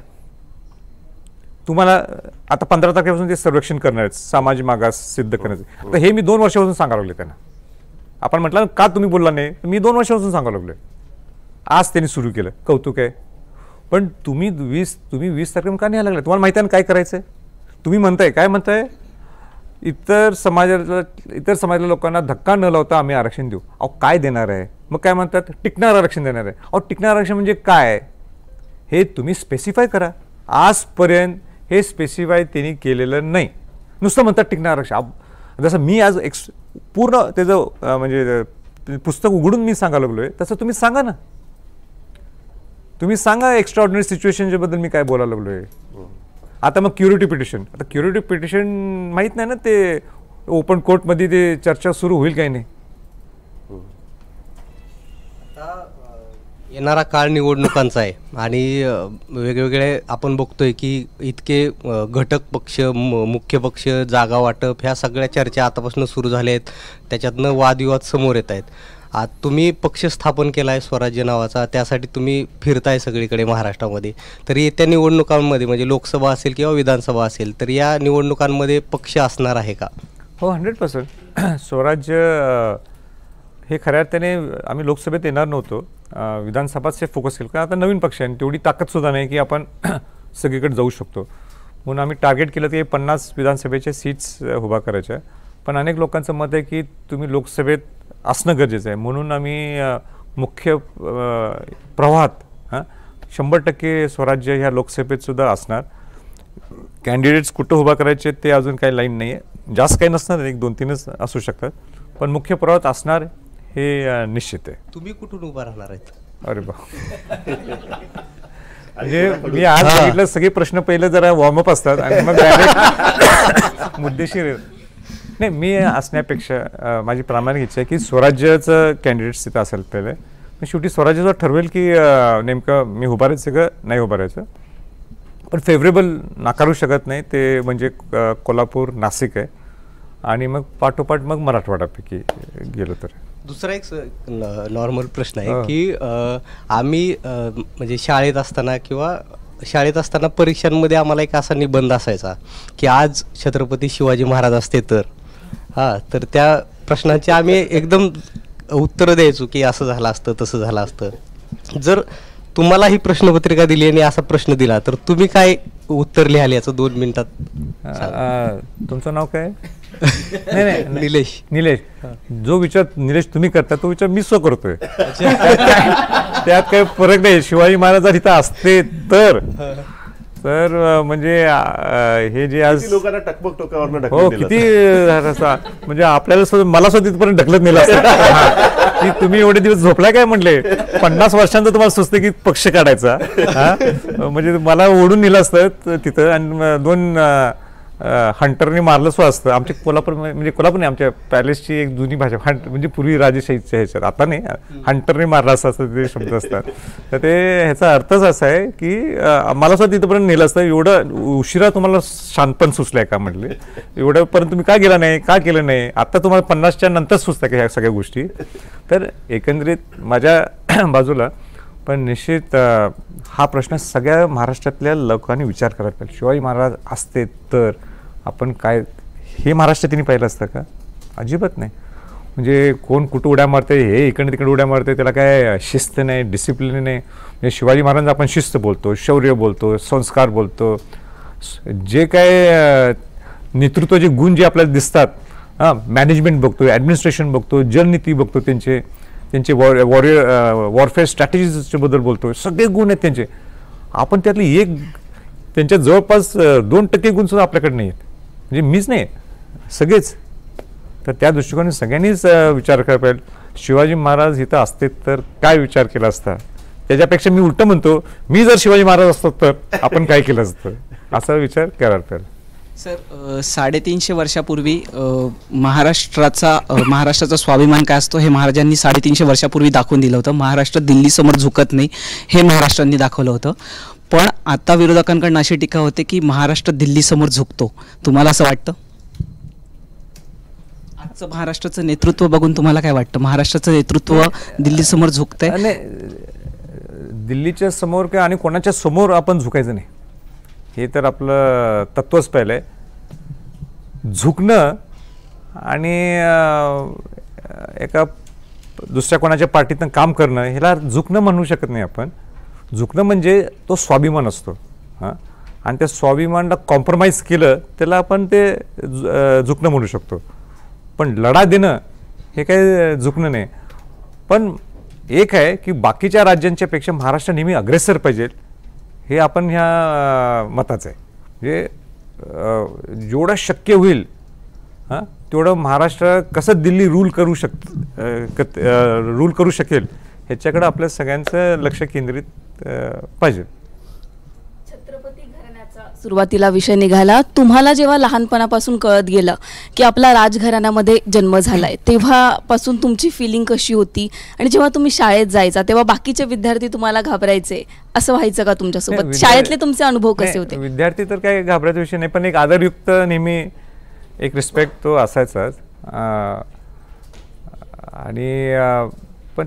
S2: तुम्हाला आता 15 तारखेपासून ते सर्वेक्षण करणार आहेत सामाजिक मागास सिद्ध करण्याचे. तर हे मी 2 वर्षापासून सांगायला लागले त्यांना. आपण म्हटलं का तुम्ही बोलला नाही, मी 2 वर्षापासून सांगायला लागलोय. आज त्यांनी सुरू केलं, कौतुक आहे. पण तुम्ही 20 तारखेला का नाही लागला? तुम्हाला माहिती आहे ना काय करायचंय? तुम्ही म्हणताय काय म्हणताय, इतर समाजाच्या लोकांना धक्का न लावता आम्ही आरक्षण देऊ. अहो काय देणार आहे? मग काय म्हणतात टिकणार आरक्षण देणार आहे. अहो टिकणार आरक्षण म्हणजे काय हे तुम्ही स्पेसिफाय करा. आजपर्यंत हे स्पेसिफाय त्यांनी केलेलं नाही, नुसतं म्हणतात टिकणार आरक्षण. जसं मी आज पूर्ण त्याचं म्हणजे पुस्तक उघडून मी सांगायला लागलोय तसं तुम्ही सांगा ना. तुम्ही सांगा एक्स्ट्राऑर्डिनरी सिच्युएशनच्या बद्दल मी काय बोलायला लागलोय. आता मग क्युरिटी पिटिशन, आता क्युरिटी पिटिशन माहीत नाही ना ते ओपन कोर्टमध्ये ते चर्चा सुरू होईल काही नाही.
S5: येणारा काळ निवडणुकांचा आहे आणि वेगवेगळे आपण बघतोय की इतके घटक पक्ष, मुख्य पक्ष, जागा वाटप ह्या सगळ्या चर्चा आतापासून सुरू झाल्या आहेत. त्याच्यातनं वादविवाद समोर येत आहेत. आज तुम्ही पक्ष स्थापन केला आहे स्वराज्य नावाचा, त्यासाठी तुम्ही फिरताय सगळीकडे महाराष्ट्रामध्ये. तर येत्या निवडणुकांमध्ये म्हणजे लोकसभा असेल किंवा विधानसभा असेल तर या निवडणुकांमध्ये पक्ष असणार आहे का?
S2: हो 100%. स्वराज्य हे खऱ्या अर्थाने आम्ही लोकसभेत येणार नव्हतो, विधानसभाच फोकस केलं कारण आता नवीन पक्ष आहे आणि तेवढी ताकदसुद्धा नाही की आपण सगळीकडे जाऊ शकतो. म्हणून आम्ही टार्गेट केलं की 50 विधानसभेच्या सीट्स उभा करायच्या. पण अनेक लोकांचं मत आहे की तुम्ही लोकसभेत असणं गरजेचं आहे. म्हणून आम्ही मुख्य प्रवाहात 100% स्वराज्य ह्या लोकसभेत सुद्धा असणार. कॅन्डिडेट्स कुठं उभा करायचे ते अजून काही लाईन नाही आहे, जास्त काही नसणार, 1-2-3च असू शकतात, पण मुख्य प्रवाहात असणार हे निश्चित आहे.
S5: तुम्ही कुठून उभा राहणार आहेत?
S2: अरे बा म्हणजे मी आज बघितलं सगळे प्रश्न पहिले जरा वॉर्मअप असतात आणि मग डायरेक्ट मुद्देशीर. नाही, मी असण्यापेक्षा माझी प्रामाणिक इच्छा आहे की स्वराज्याचं कॅन्डिडेट्स तिथं असेल पहिले. शेवटी स्वराज्याचं ठरवेल की नेमकं मी उभारायचं का नाही उभारायचं. पण फेवरेबल नाकारू शकत नाही ते म्हणजे कोल्हापूर, नाशिक आहे आणि मग पाठोपाठ मग मराठवाड्यापैकी गेलो तर.
S5: दुसरा एक नॉर्मल प्रश्न आहे की आम्ही म्हणजे शाळेत असताना परीक्षांमध्ये आम्हाला एक असा निबंध असायचा की आज छत्रपती शिवाजी महाराज असते तर त्या प्रश्नाची आम्ही एकदम उत्तरं द्यायचो की असं झालं असतं, तसं झालं असतं. जर तुम्हाला ही प्रश्नपत्रिका दिली आणि असा प्रश्न दिला तर तुम्ही काय उत्तर लिहाल याचं 2 मिनिटात?
S2: तुमचं नाव काय? नाही नाही
S5: निलेश.
S2: निलेश, जो विचार निलेश तुम्ही करता तो विचार मी करतोय. त्यात काही फरक नाही. शिवाजी महाराज जर इथं असते तर म्हणजे हे जे आज
S3: लोकांना टकबक टोकावरनं
S2: हो
S3: ढकलून दिलं
S2: किती म्हणजे आपल्याला मला सुद्धा तिथपर्यंत ढकलत नेलं असतं की तुम्ही एवढे दिवस झोपलाय काय म्हटले. 50 वर्षांचं तुम्हाला सुचते की पक्ष काढायचा. म्हणजे मला ओढून नेलं असतं तिथं आणि 2 हंटरने मारलं सुद्धा असतं. आमच्या कोल्हापूर म्हणजे कोल्हापूर नाही, आमच्या पॅलेसची एक जुनी भाषा म्हणजे पूर्वी राजेशाहीच्या ह्याच्यात, आता नाही, हंटरने मारलं असं ते शब्द असतात. तर ते ह्याचा अर्थच असा आहे की मला सुद्धा तिथपर्यंत नेलं असतं. एवढं उशिरा तुम्हाला शांतपण सुचलंय का म्हटले, एवढंपर्यंत तुम्ही का गेला नाही, का केलं नाही, आता तुम्हाला 50च्या नंतर सुचतं का ह्या सगळ्या गोष्टी. तर एकंदरीत माझ्या बाजूला पण निश्चित हा प्रश्न सगळ्या महाराष्ट्रातल्या लोकांनी विचार करायला पाहिजे. शिवाजी महाराज असते तर आपण काय, हे महाराष्ट्र त्यांनी पाहिलं असतं का? अजिबात नाही. म्हणजे कोण कुठं उड्या मारते, हे इकडे तिकडे उड्या मारते, त्याला काय शिस्त नाही, डिसिप्लिन नाही. म्हणजे शिवाजी महाराजांना आपण शिस्त बोलतो, शौर्य बोलतो, संस्कार बोलतो, जे काय नेतृत्वाचे गुण जे आपल्याला दिसतात, मॅनेजमेंट बघतो, ॲडमिनिस्ट्रेशन बघतो, जलनीती बघतो, त्यांचे वॉरफेअर स्ट्रॅटेजीजच्या बद्दल बोलतो, सगळे गुण आहेत त्यांचे. आपण त्यातली एक त्यांच्या जवळपास 2% गुण सुद्धा आपल्याकडे नाही आहेत. म्हणजे मीच नाही, सगळेच. तर त्या दृष्टिकोनाने सगळ्यांनीच विचार करायला पाहिजे. शिवाजी महाराज इथं असते तर काय विचार केला असता. त्याच्यापेक्षा मी उलटं म्हणतो, मी जर शिवाजी महाराज असतो तर आपण काय केलं असतं, असा विचार करायला पाहिजे.
S6: सर, 350 वर्षापूर्वी महाराष्ट्राचा स्वाभिमान काय असतो हे महाराजांनी 350 वर्षापूर्वी दाखवून दिलं होतं. महाराष्ट्र दिल्लीसमोर झुकत नाही हे महाराष्ट्रांनी दाखवलं होतं. पण आता विरोधकांकडून अशी टीका होते की महाराष्ट्र दिल्लीसमोर झुकतो. तुम्हाला असं वाटतं? आजचं महाराष्ट्राचं नेतृत्व बघून तुम्हाला काय वाटतं? महाराष्ट्राचं नेतृत्व दिल्लीसमोर झुकतंय?
S2: दिल्लीच्या समोर काय आणि कोणाच्या समोर आपण झुकायचं नाही, हे तर आपलं तत्वच पहिलं आहे. झुकणं आणि एका दुसऱ्या कोणाच्या पार्टीतनं काम करणं, ह्याला झुकणं म्हणू शकत नाही आपण. झुकणं म्हणजे तो स्वाभिमान असतो, आणि त्या स्वाभिमानाला कॉम्प्रोमाइज केलं त्याला आपण ते झुकणं म्हणू शकतो. पण लढा देणं हे काही झुकणं नाही. पण एक आहे की बाकीच्या राज्यांच्या पेक्षा महाराष्ट्र नेहमी अग्रेसर पाहिजे, हे आपण ह्या मताचं आहे. म्हणजे जेवढं शक्य होईल तेवढं महाराष्ट्र कसं दिल्ली रूल करू शकेल ह्याच्याकडे आपल्या सगळ्यांचं लक्ष केंद्रित पाहिजे.
S7: छत्रपती घराण्याचा सुरुवातीला विषय निघाला. तुम्हाला जेव्हा लहानपणापासून कळत गेलं की आपला राजघराण्यामध्ये जन्म झालाय, तेव्हापासून तुमची फिलिंग कशी होती? आणि जेव्हा तुम्ही शाळेत जायचा तेव्हा बाकीचे विद्यार्थी तुम्हाला घाबरायचे, असं व्हायचं का तुमच्यासोबत? शाळेतले तुमचे अनुभव कसे होते?
S2: विद्यार्थी तर काही घाबरायचा विषय नाही, पण एक आदरयुक्त नेहमी एक रिस्पेक्ट तो असायचाच. आणि पण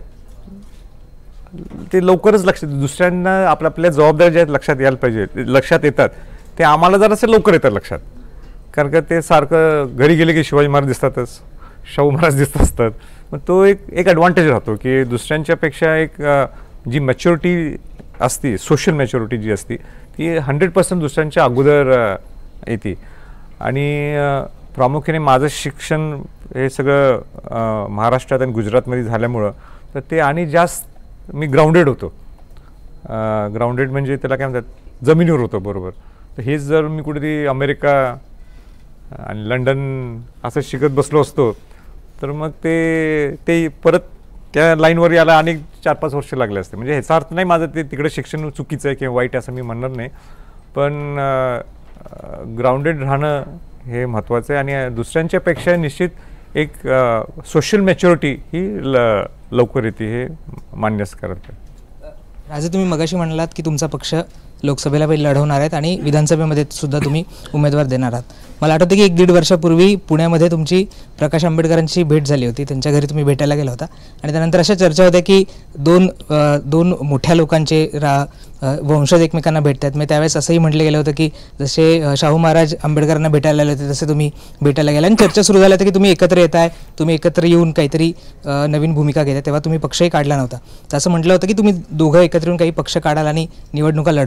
S2: ते लवकरच लक्षात, दुसऱ्यांना आपल्या जबाबदाऱ्या ज्या लक्षात यायला पाहिजे, लक्षात येतात ते आम्हाला जरासं लवकर येतात लक्षात. कारण का ते सारखं घरी गेले की शिवाजी महाराज दिसतातच, शाहू महाराज दिसत असतात. मग तो एक ॲडव्हान्टेज राहतो की दुसऱ्यांच्या पेक्षा एक जी मॅच्युरिटी असती, सोशल मॅच्युरिटी जी असती ती 100% दुसऱ्यांच्या अगोदर येते. आणि प्रामुख्याने माझं शिक्षण हे सगळं महाराष्ट्रात आणि गुजरातमध्ये झाल्यामुळं तर ते आणि जास्त मी ग्राउंडेड होतो. ग्राउंडेड म्हणजे त्याला काय म्हणतात, जमिनीवर होतो बरोबर. तर हेच जर मी कुठेतरी अमेरिका आणि लंडन असं शिकत बसलो असतो तर मग ते परत त्या लाईनवर यायला अनेक 4-5 वर्ष लागले असते. म्हणजे ह्याचा अर्थ नाही माझं ते तिकडे शिक्षण चुकीचं आहे किंवा वाईट असं मी म्हणणार नाही, पण ग्राउंडेड राहणं हे महत्त्वाचं आहे. आणि दुसऱ्यांच्यापेक्षा निश्चित एक सोशल मॅच्युरिटी ही लवकर येते, हे मान्यच करायचं.
S8: राजे, तुम्ही मगाशी म्हणालात की तुमचा पक्ष लोकसभेला पहिले लढवणार आहेत आणि विधानसभेमध्ये सुद्धा तुम्ही उमेदवार देणार आहात. मला आठवतं की 1-1.5 वर्षापूर्वी पुण्यामध्ये तुमची प्रकाश आंबेडकरांची भेट झाली होती, त्यांच्या घरी तुम्ही भेटायला गेला होता. आणि त्यानंतर अशा चर्चा होत्या की दोन मोठ्या लोकांचे वंशज एकमेकांना भेटतात. मग त्यावेळेस असंही म्हटलं गेलं होतं की जसे शाहू महाराज आंबेडकरांना भेटायला आले होते तसे तुम्ही भेटायला गेला. आणि चर्चा सुरू झाल्या होत्या की तुम्ही एकत्र येत आहे, तुम्ही एकत्र येऊन काहीतरी नवीन भूमिका घेताय. तेव्हा तुम्ही पक्षही काढला नव्हता. तर असं म्हटलं होतं की तुम्ही दोघं एकत्र येऊन काही पक्ष काढाल आणि निवडणुका लढवाल.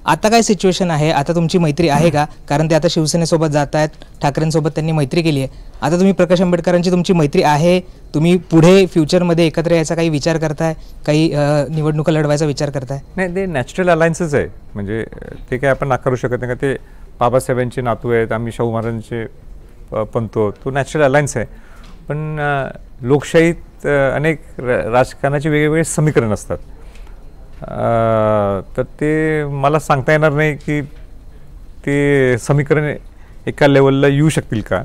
S8: आता काय सिच्युएशन आहे, आता तुमची मैत्री आहे का? कारण ते आता शिवसेनेसोबत जात आहेत, ठाकरेंसोबत त्यांनी मैत्री केली आहे. आता तुम्ही प्रकाश आंबेडकरांची तुमची मैत्री आहे, तुम्ही पुढे फ्युचरमध्ये एकत्र यायचा काही विचार करताय, काही निवडणुका लढवायचा विचार करताय?
S2: नाही, ते नॅचरल अलायन्सच आहे. म्हणजे ते काय आपण नाकारू शकत नाही का. ते बाबासाहेबांचे नातू आहेत, आम्ही शाहू महाराजांचे पंतो, तो नॅचरल अलायन्स आहे. पण लोकशाहीत अनेक राजकारणाचे वेगवेगळे समीकरण असतात. तर ते मला सांगता येणार नाही की ते समीकरण एका लेवलला येऊ शकतील का,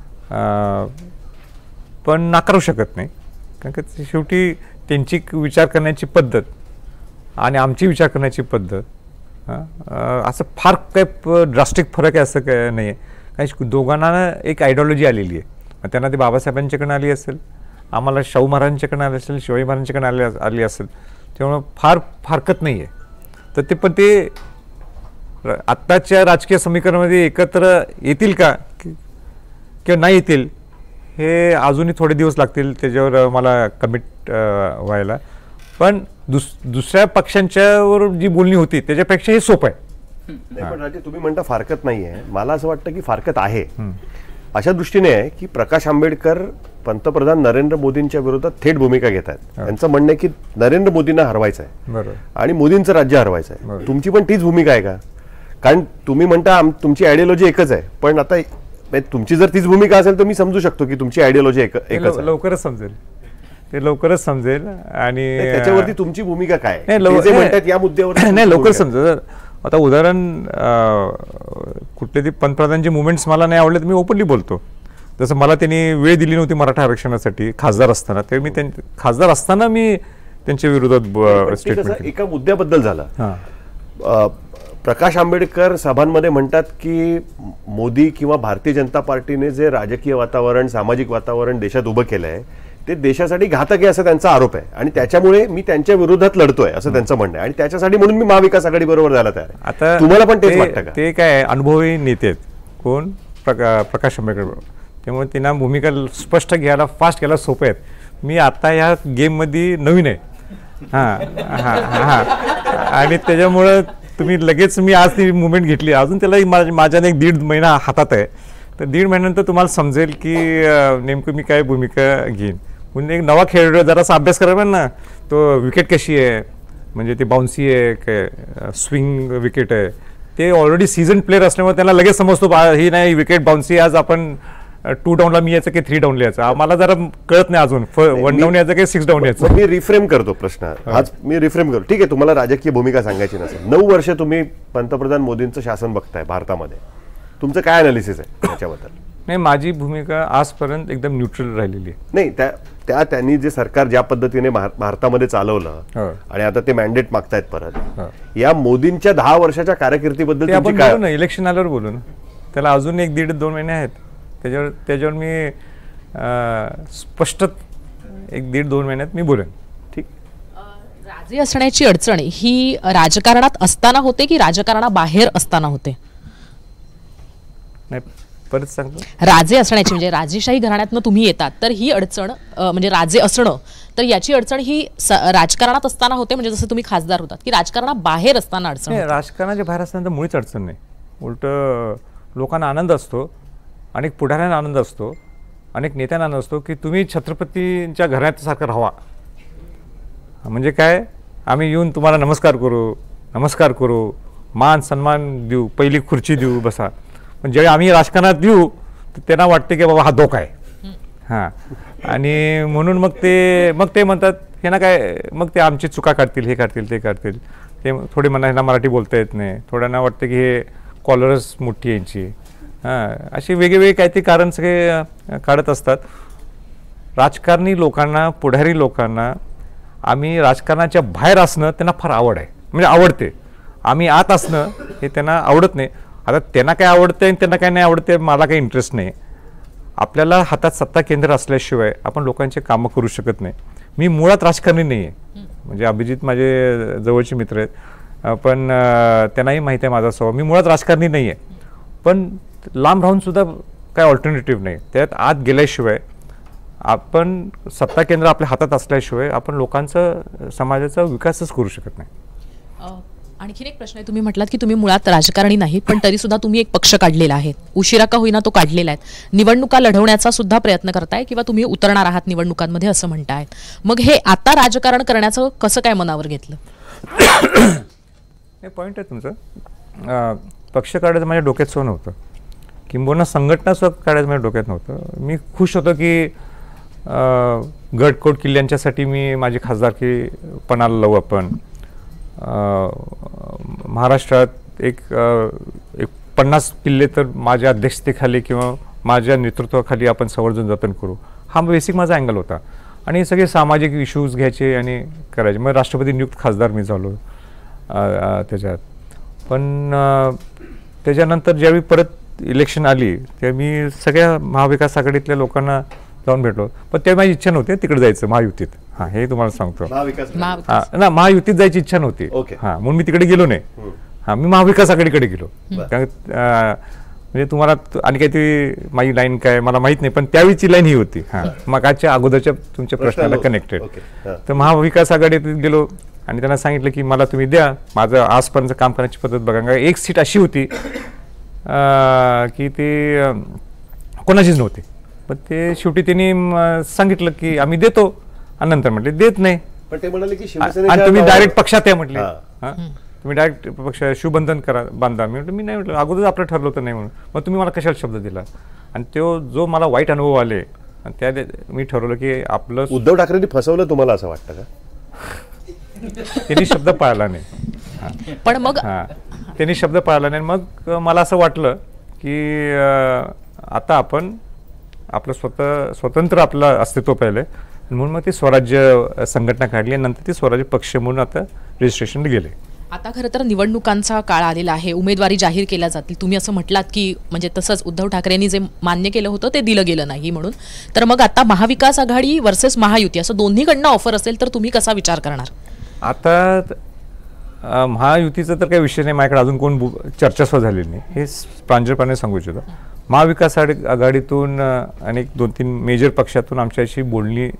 S2: पण नाकारू शकत नाही. कारण की शेवटी त्यांची विचार करण्याची पद्धत आणि आमची विचार करण्याची पद्धत असं फार काही ड्रास्टिक फरक आहे असं काय नाही आहे. काही दोघांना एक आयडिओलॉजी आलेली आहे. त्यांना ती बाबासाहेबांच्याकडनं आली असेल, आम्हाला शाहू महाराजांच्याकडनं आली असेल, शिवाजी महाराजांच्याकडनं आली असेल. त्यामुळं फार फारकत नाही आहे. तर ते पण ते आत्ताच्या राजकीय समीकरणामध्ये एकत्र येतील का किंवा नाही येतील हे अजूनही थोडे दिवस लागतील त्याच्यावर मला कमिट व्हायला. पण दुसऱ्या पक्षांच्यावर जी बोलणी होती त्याच्यापेक्षा हे सोपं आहे.
S3: पण राजे, तुम्ही म्हणता फारकत नाही आहे, मला असं वाटतं की फारकत आहे. अशा दृष्टीने आहे की प्रकाश आंबेडकर पंतप्रधान नरेंद्र मोदींच्या विरोधात थेट भूमिका घेत आहेत. त्यांचं म्हणणं आहे की नरेंद्र मोदींना हरवायचं आहे आणि मोदींचं राज्य हरवायचं आहे. तुमची पण तीच भूमिका आहे का? कारण तुम्ही म्हणता तुमची आयडिओलॉजी एकच आहे, पण आता तुमची जर तीच भूमिका असेल तर मी समजू शकतो की तुमची आयडिओलॉजी एकच आहे.
S2: लवकरच समजेल, ते लवकरच समजेल. आणि
S3: त्याच्यावरती तुमची भूमिका काय म्हणतात या मुद्द्यावर?
S2: नाही, लवकर समजेल. आता उदाहरण कुठले ते पंतप्रधानचे मुवमेंट्स मला नाही आवडले तर मी ओपनली बोलतो. जसं मला त्यांनी वेळ दिली नव्हती मराठा आरक्षणासाठी खासदार असताना, तर मी खासदार असताना मी त्यांच्या विरोधात स्टेटमेंट.
S3: एका मुद्द्याबद्दल झाला, प्रकाश आंबेडकर सभांमध्ये म्हणतात की मोदी किंवा भारतीय जनता पार्टीने जे राजकीय वातावरण, सामाजिक वातावरण देशात उभं केलं आहे ते देशासाठी घातक आहे असा त्यांचा आरोप आहे आणि त्याच्यामुळे मी त्यांच्या विरोधात लढतोय असं त्यांचं म्हणणं आहे आणि त्याच्यासाठी म्हणून मी महाविकास आघाडी बरोबर जायला तयार आहे. आता तुम्हाला पण तेच वाटतं का?
S2: ते काय अनुभवी नेते आहेत कोण, प्रकाश आंबेडकर. त्यामुळे त्यांना भूमिका स्पष्ट घ्यायला, फास्ट घ्यायला सोपं आहेत. मी आता ह्या गेममध्ये नवीन आहे. आणि त्याच्यामुळं तुम्ही लगेच मी आज ती मुवमेंट घेतली, अजून त्याला माझ्याने 1.5 महिना हातात आहे. तर 1.5 महिन्यानंतर तुम्हाला समजेल की नेमकं मी काय भूमिका घेईन. म्हणजे एक नवा खेळाडू जरासा अभ्यास करावा ना, तो विकेट कशी आहे, म्हणजे ते बाउन्सी आहे काय स्विंग विकेट आहे, ते ऑलरेडी सीझन प्लेअर असल्यामुळे त्यांना लगेच समजतो ही नाही विकेट बाउन्सी, आज आपण 2 डाऊनला मी यायचं की 3 डाऊनला यायचं. आम्हाला जरा कळत नाही अजून 1 डाऊन यायचं की 6 डाऊन यायचं.
S3: मी रिफ्रेम करतो प्रश्न, आज मी रिफ्रेम करतो. ठीक आहे, तुम्हाला राजकीय भूमिका सांगायची नसेल, 9 वर्ष तुम्ही पंतप्रधान मोदींचं शासन बघताय भारतामध्ये, तुमचं काय अनालिसिस आहे त्याच्याबद्दल?
S2: नाही, माझी भूमिका आजपर्यंत एकदम न्यूट्रल राहिलेली आहे.
S3: नाही, त्यांनी जे सरकार ज्या पद्धतीने भारतामध्ये चालवलं आणि आता ते मॅन्डेट मागतायत परत, या मोदींच्या 10 वर्षाच्या कारकिर्दीबद्दल
S2: आपण बोलू ना, इलेक्शन आल्यावर बोलू ना. त्याला अजून 1-1.5-2 महिने आहेत. त्याच्यावर मी स्पष्ट 1-1.5-2 महिन्यात मी बोलेन. ठीक.
S9: राजे असण्याची अडचण ही राजकारणात असताना होते की राजकारणाबाहेर असताना होते?
S2: नाही, परत सांगतो.
S9: राजे असण्याची म्हणजे राजेशाही घराण्यातनं तुम्ही येतात, तर ही अडचण म्हणजे राजे असणं, तर याची अडचण ही राजकारणात असताना होते, म्हणजे जसं तुम्ही खासदार होतात, की राजकारणाबाहेर असताना अडचण?
S2: राजकारणाच्या बाहेर असताना मुळीच अडचण नाही. उलट लोकांना आनंद असतो, अनेक पुढाऱ्यांना आनंद असतो, अनेक नेत्यांना आनंद असतो की तुम्ही छत्रपतींच्या घराण्यासारखं राहा. म्हणजे काय, आम्ही येऊन तुम्हाला नमस्कार करू, मान सन्मान देऊ, पहिली खुर्ची देऊ, बसा. पण ज्यावेळी आम्ही राजकारणात देऊ तर त्यांना वाटते की बाबा हा धोका आहे. आणि म्हणून मग ते म्हणतात हे ना काय, मग ते आमची चुका काढतील, हे काढतील, ते काढतील. ते थोडे ह्यांना मराठी बोलता येत नाही, थोड्यांना वाटतं की हे कॉलरच मोठी यांची. असे वेगवेगळे काहीतरी कारण सगळे काढत असतात. राजकारणी लोकांना, पुढारी लोकांना आम्ही राजकारणाच्या बाहेर असणं त्यांना फार आवड आहे, म्हणजे आवडते. आम्ही आत असणं हे त्यांना आवडत नाही. आता त्यांना काय आवडते आणि त्यांना काय नाही आवडते मला काही इंटरेस्ट नाही. आपल्याला हातात सत्ता केंद्र असल्याशिवाय आपण लोकांचे कामं करू शकत नाही. मी मुळात राजकारणी नाही आहे, म्हणजे अभिजित माझे जवळचे मित्र आहेत, पण त्यांनाही माहिती आहे माझा स्वभाव. मी मुळात राजकारणी नाही आहे, पण लांब राहून सुद्धा काय ऑल्टरनेटिव्ह नाही. त्यात आत गेल्याशिवाय, आपण सत्ता केंद्र आपल्या हातात असल्याशिवाय आपण लोकांचं, समाजाचा विकासच करू शकत नाही.
S9: आणखीन एक प्रश्न आहे, तुम्ही म्हटलात की तुम्ही मुळात राजकारणी नाही, पण तरी सुद्धा तुम्ही एक पक्ष काढलेला आहे, उशिरा का होईना तो काढलेला आहे, निवडणुका लढवण्याचा सुद्धा प्रयत्न करताय किंवा तुम्ही उतरणार आहात निवडणुकांमध्ये असं म्हणतायत. मग हे आता राजकारण करण्याचं कसं काय मनावर घेतलं?
S2: हे पॉईंट आहे तुमचं. पक्ष काढायचं माझ्या डोक्यात सो नव्हतं, किंबहुना संघटना सुद्धा काढायचं माझ्या डोक्यात नव्हतं. मी खुश होतो की गडकोट किल्ल्यांच्यासाठी मी माझी खासदारकी पणाला लावू आपण. महाराष्ट्रात एक 50 किल्ले तर माझ्या अध्यक्षतेखाली किंवा माझ्या नेतृत्वाखाली आपण संवर्धन जतन करू, हा बेसिक माझा अँगल होता. आणि सगळे सामाजिक इश्यूज घ्यायचे आणि करायचे. मग राष्ट्रपती नियुक्त खासदार मी झालो त्याच्यात. पण त्याच्यानंतर ज्यावेळी परत इलेक्शन आली तेव्हा मी सगळ्या महाविकास आघाडीतल्या लोकांना जाऊन भेटलो, पण तेव्हा माझी इच्छा नव्हती तिकडे जायचं महायुतीत. हां, हे तुम्हाला सांगतो. ना, महायुतीत जायची इच्छा नव्हती. हां, म्हणून मी तिकडे गेलो नाही. हां, मी महाविकास आघाडीकडे गेलो. म्हणजे तुम्हाला आणि काहीतरी माझी लाईन काय मला माहित नाही, पण त्यावेळीची लाईन ही होती. हां, मग आजच्या अगोदरच्या तुमच्या प्रश्नाला कनेक्टेड. तर महाविकास आघाडीत गेलो आणि त्यांना सांगितलं की मला तुम्ही द्या, माझं आजपर्यंत काम करण्याची पद्धत बघा. एक सीट अशी होती की ती कोणाचीच नव्हती, पण ते शेवटी त्यांनी सांगितलं की आम्ही देतो, आणि नंतर म्हटले देत नाही.
S3: पण ते म्हणाले की
S2: आणि तुम्ही डायरेक्ट पक्षात या म्हटले. तुम्ही डायरेक्ट पक्ष शिवबंधन करा, बांधा. मी म्हटलं मी नाही, म्हटलं अगोदर आपलं ठरलं होतं नाही म्हणून. मग तुम्ही मला कशाला शब्द दिला? आणि तो जो मला वाईट अनुभव आले त्या मी ठरवलं की आपलं.
S3: उद्धव ठाकरेंनी फसवलं तुम्हाला असं वाटतं का?
S2: त्यांनी शब्द पाळला नाही.
S9: पण मग
S2: त्यांनी शब्द पाळला नाही. मग मला असं वाटलं की आता आपण आपलं स्वतंत्र आपलं अस्तित्व पाहिलं, म्हणून मग ती स्वराज्य संघटना काढली आणि नंतर ती स्वराज्य पक्ष म्हणून आता रजिस्ट्रेशनला गेले.
S9: आता खरं तर निवडणुकांचा काळ आलेला आहे, उमेदवारी जाहीर केल्या जातील. तुम्ही असं म्हटलात की म्हणजे तसंच उद्धव ठाकरेंनी जे मान्य केलं होतं ते दिलं गेलं नाही म्हणून. तर मग आता महाविकास आघाडी वर्सेस महायुती असं दोन्हीकडनं ऑफर असेल तर तुम्ही कसा विचार करणार?
S2: आता महायुतीचं तर काही विषय नाही, माझ्याकडे अजून कोण चर्चा सुद्धा झालेली नाही, हे प्रांजळपणे सांगू इच्छितो. महाविकास आघाडीतून आणि 2-3 मेजर पक्षातून आमच्याशी बोलणी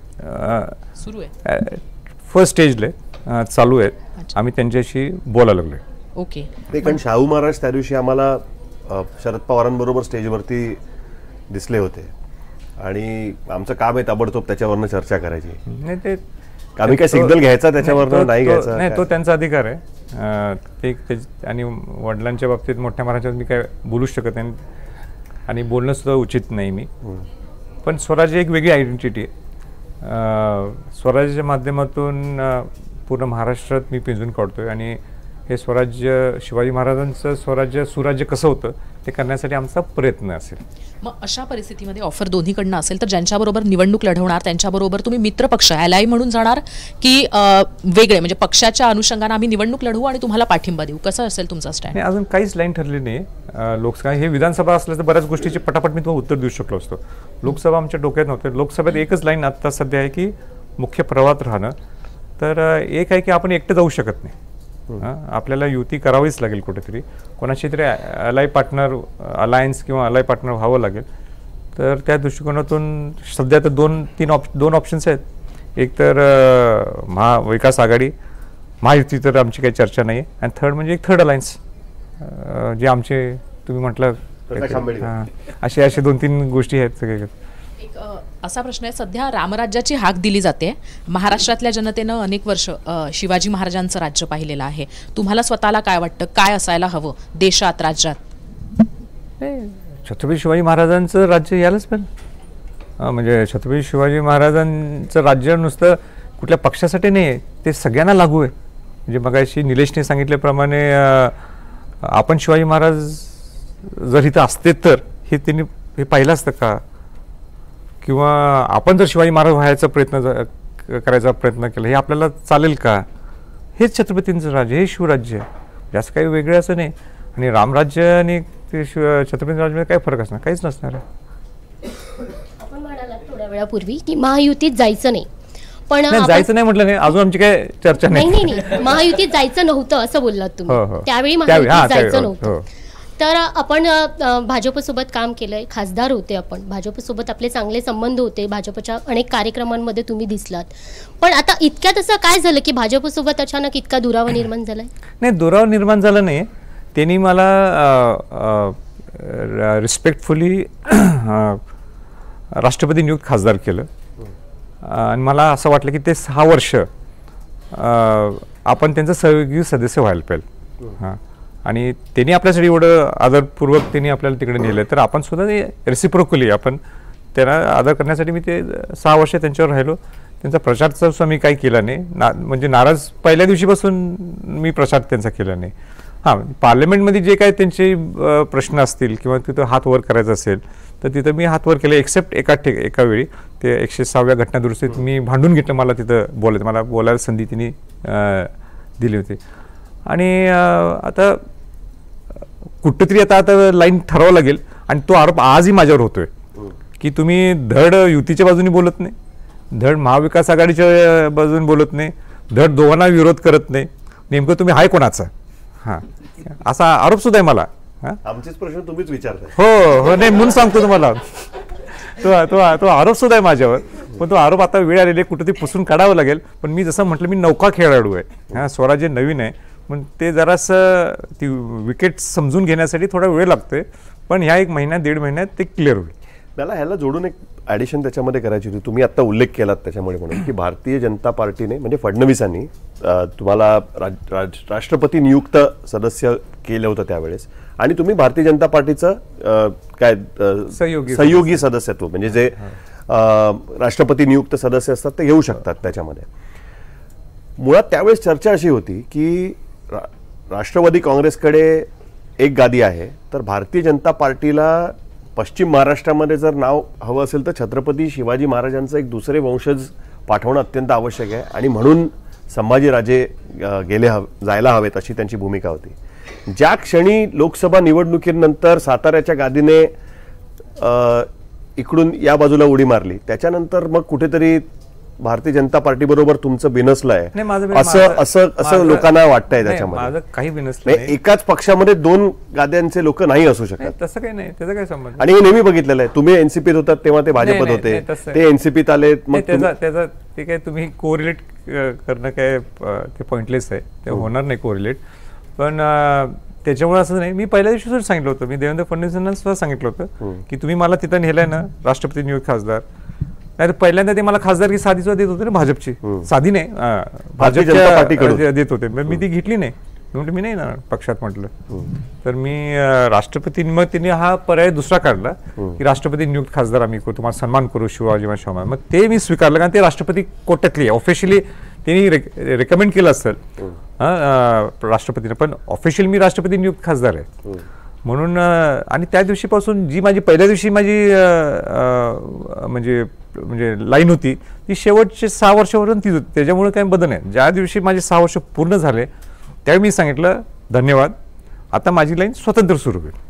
S9: सुरू आहे,
S2: फर्स्ट स्टेजला चालू आहेत. आम्ही त्यांच्याशी बोलायला लागलोय.
S9: ओके.
S3: ते कारण शाहू महाराज त्या दिवशी आम्हाला शरद पवारांबरोबर स्टेजवरती दिसले होते आणि आमचं काम आहे ताबडतोब त्याच्यावरनं चर्चा करायची.
S2: नाही, ते
S3: आम्ही काय सिग्नल घ्यायचा त्याच्यावरनं नाही घ्यायचा?
S2: नाही, तो त्यांचा अधिकार आहे. ते आणि वडिलांच्या बाबतीत मोठ्या महाराजांत मी काय बोलू शकत नाही आणि बोलणं सुद्धा उचित नाही मी. पण स्वराज्य एक वेगळी आयडेंटिटी आहे. स्वराज्याच्या माध्यमातून पूर्ण महाराष्ट्रात मी पिंजून काढतोय आणि हे स्वराज्य शिवाजी महाराजांचं स्वराज्य सुराज्य कसं होतं ते करण्यासाठी आमचा प्रयत्न असेल.
S9: मग अशा परिस्थितीमध्ये ऑफर दोन्हीकडनं असेल तर ज्यांच्याबरोबर निवडणूक लढवणार त्यांच्याबरोबर तुम्ही मित्रपक्ष ॲलाय म्हणून जाणार की वेगळे, म्हणजे पक्षाच्या अनुषंगाने आम्ही निवडणूक लढवू आणि तुम्हाला पाठिंबा देऊ, कसं असेल तुमचा स्टँड?
S2: नाही, अजून काहीच लाईन ठरली नाही. लोकसभा हे विधानसभा असलं तर बऱ्याच गोष्टीची पटापट मी तुम्हाला उत्तर देऊ शकलो असतो. लोकसभा आमच्या डोक्यात नव्हते. लोकसभेत एकच लाईन आता सध्या आहे की मुख्य प्रवाहात राहणं. तर एक आहे की आपण एकटं जाऊ शकत नाही, आपल्याला युती करावीच लागेल कुठेतरी, कोणाशी तरी अलाय पार्टनर, अलायन्स किंवा अलाय पार्टनर व्हावं लागेल. तर त्या दृष्टिकोनातून सध्या तर दोन ऑप्शन्स आहेत. एक तर महाविकास आघाडी, महायुती तर आमची काही चर्चा नाही आहे. आणि थर्ड म्हणजे एक थर्ड अलायन्स जे आमचे तुम्ही म्हटलं असे 2-3 गोष्टी आहेत सगळे.
S9: एक असा प्रश्न आहे, सध्या रामराज्याची हाक दिली जाते. महाराष्ट्रातल्या जनतेनं अनेक वर्ष शिवाजी महाराजांचं राज्य पाहिलेलं आहे. तुम्हाला स्वतःला काय वाटतं, काय असायला हवं देशात, राज्यात?
S2: छत्रपती शिवाजी महाराजांचं राज्य यायलाच पण, म्हणजे छत्रपती शिवाजी महाराजांचं राज्य नुसतं कुठल्या पक्षासाठी नाही आहे, ते सगळ्यांना लागू आहे. म्हणजे मगाशी निलेशने सांगितल्याप्रमाणे आपण शिवाजी महाराज जर इथं असते तर त्यांनी हे पाहिलं असतं का, किंवा आपण जर शिवाजी महाराज व्हायचा करायचा प्रयत्न केला हे आपल्याला चालेल का? हेच छत्रपतींचं राज्य, हे शिवराज्य, जास्त काही वेगळं असं नाही. आणि रामराज्य आणि ते छत्रपती राज्यामध्ये काय फरक असणार? काहीच नसणार आहे.
S10: आपण म्हणालात थोड्या वेळापूर्वी की महायुतीत जायचं नाही, पण
S2: जायचं नाही म्हटलं नाही, अजून आमची काय चर्चा नाही.
S10: महायुतीत जायचं नव्हतं असं बोललात तुम्ही. त्यावेळी महायुतीत जायचं नव्हतं. तर आपण भाजपसोबत काम केलंय, खासदार होते आपण, भाजपसोबत आपले चांगले संबंध होते, भाजपच्या अनेक कार्यक्रमांमध्ये तुम्ही दिसलात, पण आता इतक्यात असं काय झालं की भाजपसोबत अचानक इतका दुरावा निर्माण झालाय?
S2: नाही, दुरावा निर्माण झाला नाही. त्यांनी मला रिस्पेक्टफुली राष्ट्रपती नियुक्त खासदार केलं आणि मला असं वाटलं की ते 6 वर्ष आपण त्यांचं सहयोगी सदस्य व्हायला पाहिजे. हां, आणि त्यांनी आपल्यासाठी एवढं आदरपूर्वक त्यांनी आपल्याला तिकडे नेलं, तर आपण सुद्धा ते रेसिप्रोकली आपण त्यांना आदर करण्यासाठी मी ते 6 वर्ष त्यांच्यावर राहिलो. त्यांचा प्रचारचा सुद्धा मी काही केला नाही, म्हणजे नाराज पहिल्या दिवशीपासून मी प्रचार त्यांचा केला नाही. हां, पार्लमेंटमध्ये जे काय त्यांचे प्रश्न असतील किंवा तिथं हात वर करायचा असेल तर तिथं मी हात वर केले, एक्सेप्ट एका वेळी ते 106व्या घटनादुरुस्तीत मी भांडून घेतलं. मला तिथं मला बोलायला संधी तिने दिली होती. आणि आता कुठंतरी आता लाईन ठरवावं लागेल. आणि तो आरोप आजही माझ्यावर होतोय की तुम्ही धड युतीच्या बाजूने बोलत नाही, धड महाविकास आघाडीच्या बाजूने बोलत नाही, धड दोघांना विरोध करत नाही, नेमकं तुम्ही हाय कोणाचा? हां, असा आरोप सुद्धा आहे मला.
S3: आमचेच प्रश्न तुम्हीच विचारताय.
S2: हो हो, नाही म्हणून सांगतो तुम्हाला, तो आरोप सुद्धा आहे माझ्यावर. पण तो आरोप आता वेळ आलेली कुठं ते पुसून काढावं लागेल. पण मी जसं म्हटलं, मी नौका खेळाडू आहे. हां, स्वराज्य नवीन आहे, पण ते जरासं ती विकेट समजून घेण्यासाठी थोडा वेळ लागतोय. पण ह्या 1 महिन्यात 1.5 महिन्यात ते क्लिअर होईल.
S3: मला ह्याला जोडून एक ॲडिशन त्याच्यामध्ये करायची होती. तुम्ही आता उल्लेख केलात त्याच्यामुळे म्हणून की भारतीय जनता पार्टीने म्हणजे फडणवीसांनी तुम्हाला राष्ट्रपती नियुक्त सदस्य केलं होतं त्यावेळेस, आणि तुम्ही भारतीय जनता पार्टीचं काय सहयोगी सदस्यत्व म्हणजे जे राष्ट्रपती नियुक्त सदस्य असतात ते घेऊ शकतात त्याच्यामध्ये. मुळात त्यावेळेस चर्चा अशी होती की राष्ट्रवादी काँग्रेसकडे एक गादी आहे, तर भारतीय जनता पार्टीला पश्चिम महाराष्ट्रामध्ये जर नाव हवं असेल तर छत्रपती शिवाजी महाराजांचं एक दुसरे वंशज पाठवणं अत्यंत आवश्यक आहे, आणि म्हणून संभाजीराजे जायला हवेत अशी त्यांची भूमिका होती. ज्या क्षणी लोकसभा निवडणुकीनंतर साताऱ्याच्या गादीने इकडून या बाजूला उडी मारली, त्याच्यानंतर मग कुठेतरी भारतीय जनता पार्टी बरोबर तुमचं बिनसलंय असं लोकांना वाटतंय. त्याच्यामध्ये
S2: काही बिनसलं नाही.
S3: एकाच पक्षामध्ये 2 गाद्यांचे लोक नाही असू शकत.
S2: तसं काही नाही, त्याचा काय संबंध.
S3: आणि हे नेहमी बघितलेलं आहे. तुम्ही एनसीपीत होतात तेव्हा ते भाजपत होते, ते एनसीपीत आले, मग
S2: त्याचा ते काय तुम्ही कोरिलेट करणं काय ते पॉइंटलेस आहे, ते होणार नाही कोरिलेट. पण त्याच्यामुळे असं नाही. मी पहिल्या दिवशी सुद्धा सांगितलं होतं, मी देवेंद्र फडणवीसांना सुद्धा सांगितलं होतं की तुम्ही मला तिथं नेलंय ना राष्ट्रपती नियुक्त खासदार. नाही, पहिल्यांदा ते मला खासदारकी साधी सुद्धा देत होते ना, भाजपची साधी नाही, भाजपच्या देत होते. मी ती घेतली नाही, म्हटलं मी नाही ना पक्षात म्हटलं. तर मी राष्ट्रपती, मग त्यांनी हा पर्याय दुसरा काढला की राष्ट्रपती नियुक्त खासदार आम्ही तुम्हाला सन्मान करू शिवाजी महाराज. मग ते मी स्वीकारलं, कारण ते राष्ट्रपती कोट्यातली ऑफिशियली त्यांनी रेकमेंड केलं असेल राष्ट्रपतीने, पण ऑफिशियल मी राष्ट्रपती नियुक्त खासदार आहे म्हणून. आणि त्या दिवशीपासून जी माझी पहिल्या दिवशी माझी म्हणजे लाईन होती ती शेवटचे 6 वर्षावरून तीच होती. त्याच्यामुळे काही बदल नाही. ज्या दिवशी माझे 6 वर्ष पूर्ण झाले त्यावेळी मी सांगितलं धन्यवाद, आता माझी लाईन स्वतंत्र सुरू होईल.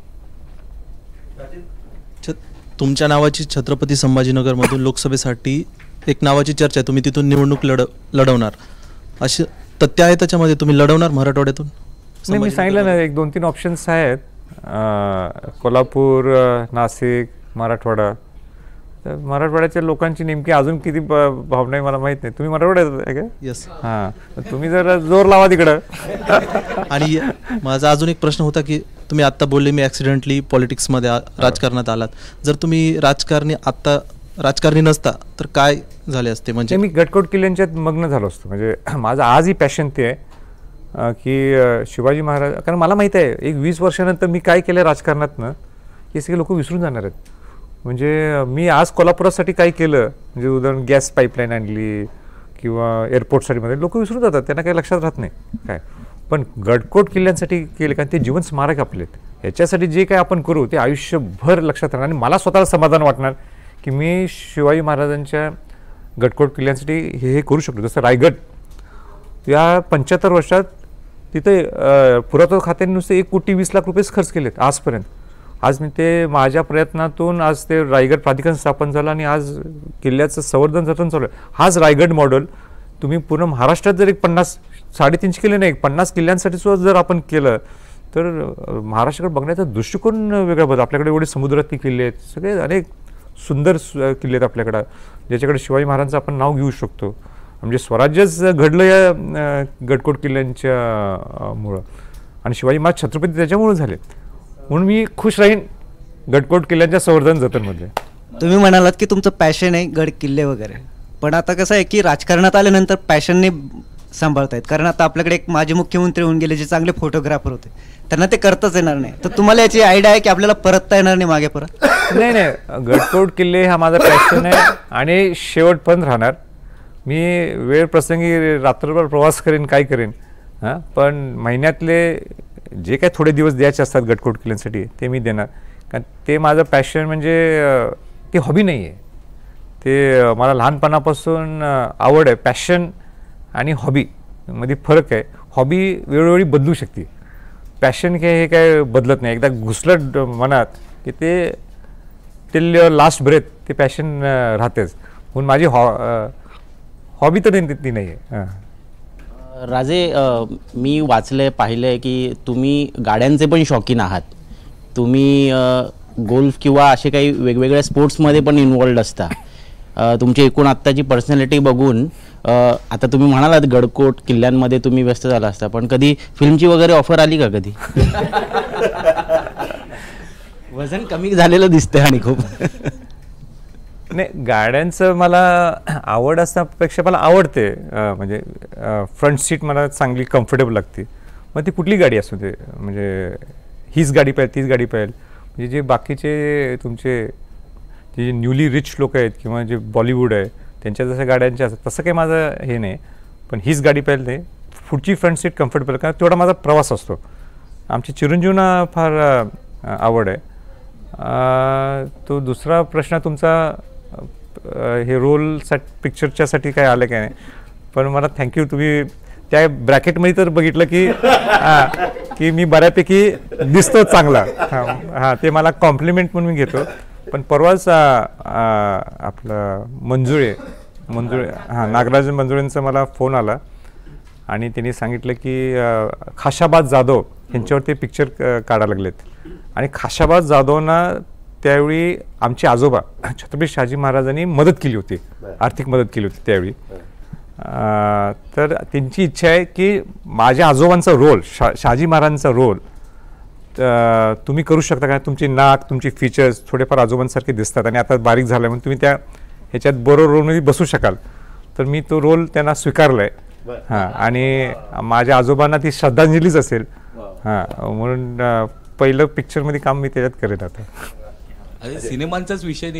S11: तुमच्या नावाची छत्रपती संभाजीनगरमधून लोकसभेसाठी एक नावाची चर्चा आहे, तुम्ही तिथून निवडणूक लढवणार, असे तथ्य आहे त्याच्यामध्ये? तुम्ही लढवणार मराठवाड्यातून?
S2: नाही, मी सांगितलं ना, 1-2-3 ऑप्शन्स आहेत, कोल्हापूर, नाशिक, मराठवाडा. तर मराठवाड्याच्या लोकांची नेमकी अजून किती भावना आहे मला माहित नाही. तुम्ही मराठवाड्यात आहे का?
S11: येस.
S2: हां, तुम्ही जर जोर लावा तिकडं.
S11: आणि माझा अजून एक प्रश्न होता की तुम्ही आत्ता बोलले मी ॲक्सिडेंटली पॉलिटिक्समध्ये राजकारणात आलात. जर तुम्ही राजकारणी नसता तर काय झाले असते? म्हणजे
S2: मी गटकोट किल्ल्यांच्यात मग्न झालो असतो. म्हणजे माझं आजही पॅशन ते आहे की शिवाजी महाराज, कारण मला माहिती आहे एक 20 वर्षानंतर मी काय केलं राजकारणातनं हे सगळे लोक विसरून जाणार आहेत. म्हणजे मी आज कोल्हापुरासाठी काय केलं, म्हणजे उदाहरण गॅस पाईपलाईन आणली किंवा एअरपोर्टसाठी मध्ये लोक विसरून जातात, त्यांना काही लक्षात राहत नाही काय. पण गडकोट किल्ल्यांसाठी केले, कारण ते जीवन स्मारक आपले आहेत. ह्याच्यासाठी जे काय आपण करू ते आयुष्यभर लक्षात राहणार. आणि मला स्वतःला समाधान वाटणार की मी शिवाजी महाराजांच्या गडकोट किल्ल्यांसाठी हे करू शकतो. जसं रायगड या 75 वर्षात तिथे पुरातत्व खात्याने नुसते 1,20,00,000 रुपयेच खर्च केलेत आजपर्यंत. आज मी ते माझ्या प्रयत्नातून आज ते रायगड प्राधिकरण स्थापन झालं आणि आज किल्ल्याचं संवर्धन जतन चालू आहे. हाच रायगड मॉडेल तुम्ही पूर्ण महाराष्ट्रात जर एक 50-350 किल्ले नाही 50 किल्ल्यांसाठी सुद्धा जर आपण केलं तर महाराष्ट्राकडे बघण्याचा दृष्टिकोन वेगळा बदल. आपल्याकडे एवढे समुद्रातले किल्ले आहेत, सगळे अनेक सुंदर किल्ले आहेत आपल्याकडं, ज्याच्याकडे शिवाजी महाराजांचं आपण नाव घेऊ शकतो. म्हणजे स्वराज्यच घडलं या गडकोट किल्ल्यांच्या मुळं, आणि शिवाजी महाराज छत्रपती त्याच्यामुळे झाले. म्हणून मी खुश राहीन गडकोट किल्ल्यांच्या संवर्धन जतनमध्ये.
S12: तुम्ही म्हणालात की तुमचं पॅशन आहे गड किल्ले वगैरे, पण आता कसं आहे की राजकारणात आल्यानंतर पॅशनने सांभाळतायत. कारण आता आपल्याकडे एक माजी मुख्यमंत्री होऊन गेले जे चांगले फोटोग्राफर होते, त्यांना ते करताच येणार नाही. तर तुम्हाला याची आयडिया आहे की आपल्याला परतता येणार नाही मागे परत?
S2: नाही, गडकोट किल्ले हा माझा पॅशन आहे आणि शेवट पण राहणार. मी वेळ प्रसंगी रात्रभर प्रवास करेन, काय करेन, हां, पण महिन्यातले जे काही थोडे दिवस द्यायचे असतात गडकोट किल्ल्यांसाठी ते मी देणार. कारण ते माझं पॅशन, म्हणजे ते हॉबी नाही आहे, ते मला लहानपणापासून आवड आहे. पॅशन आणि हॉबी मध्ये फरक आहे. हॉबी वेळोवेळी बदलू शकते, पॅशन हे काय बदलत नाही. एकदा घुसलं मनात की ते टिल युअर लास्ट ब्रेथ ते पॅशन राहतेच. म्हणून माझी हॉबी तर ती नाही आहे.
S13: राजे, मी वाचलंय, पाहिलंय की तुम्ही गाड्यांचे पण शौकीन आहात. तुम्ही गोल्फ किंवा असे काही वेगवेगळ्या स्पोर्ट्समध्ये पण इन्वॉल्ड असता. तुमची एकूण आत्ताची पर्सनॅलिटी बघून आता तुम्ही म्हणालात गडकोट किल्ल्यांमध्ये तुम्ही व्यस्त झाला असता, पण कधी फिल्मची वगैरे ऑफर आली का कधी? वजन कमी झालेलं दिसतंय आणि खूप.
S2: नाही, गाड्यांचं मला आवड असण्यापेक्षा मला आवडते, म्हणजे फ्रंट सीट मला चांगली कम्फर्टेबल लागते. मग ती कुठली गाडी असू दे, म्हणजे हीच गाडी पाहिजे, तीच गाडी पाहिजे. म्हणजे जे बाकीचे तुमचे जे न्यूली रिच लोक आहेत किंवा जे बॉलिवूड आहे त्यांच्या जसं गाड्यांच्या असतात तसं काही माझं हे नाही. पण हीच गाडी पाहिजे नाही, पुढची फ्रंट सीट कम्फर्टेबल, कारण तेवढा माझा प्रवास असतो. आमची चिरंजीवना फार आवड आहे. तो दुसरा प्रश्न तुमचा हे रोलसाठी पिक्चरच्यासाठी काय आलं काय नाही, पण मला थँक्यू. तुम्ही त्या ब्रॅकेटमध्ये तर बघितलं की मी बऱ्यापैकी दिसतो चांगला. हां, ते मला कॉम्प्लिमेंट म्हणून मी घेतो. पण परवाच आपलं मंजुळे हां, नागराज मंजुळेंचा मला फोन आला आणि त्यांनी सांगितलं की खाशाबाद जाधव यांच्यावरती पिक्चर काढायला लागलेत. आणि खाशाबाद जाधवना त्यावेळी आमचे आजोबा छत्रपती शहाजी महाराजांनी मदत केली होती, आर्थिक मदत केली होती त्यावेळी. तर त्यांची इच्छा आहे की माझ्या आजोबांचा रोल, शहाजी महाराजांचा रोल तुम्ही करू शकता का? तुमची नाक, तुमची फीचर्स थोडेफार आजोबांसारखे दिसतात आणि आता बारीक झालं म्हणून तुम्ही त्या ह्याच्यात बरोबर रोलमध्ये बसू शकाल. तर मी तो रोल त्यांना स्वीकारला आहे. हां, आणि माझ्या आजोबांना ती श्रद्धांजलीच असेल. हां, म्हणून पहिलं पिक्चरमध्ये काम मी त्याच्यात करेन आता.
S14: सिनेमांचाच विषय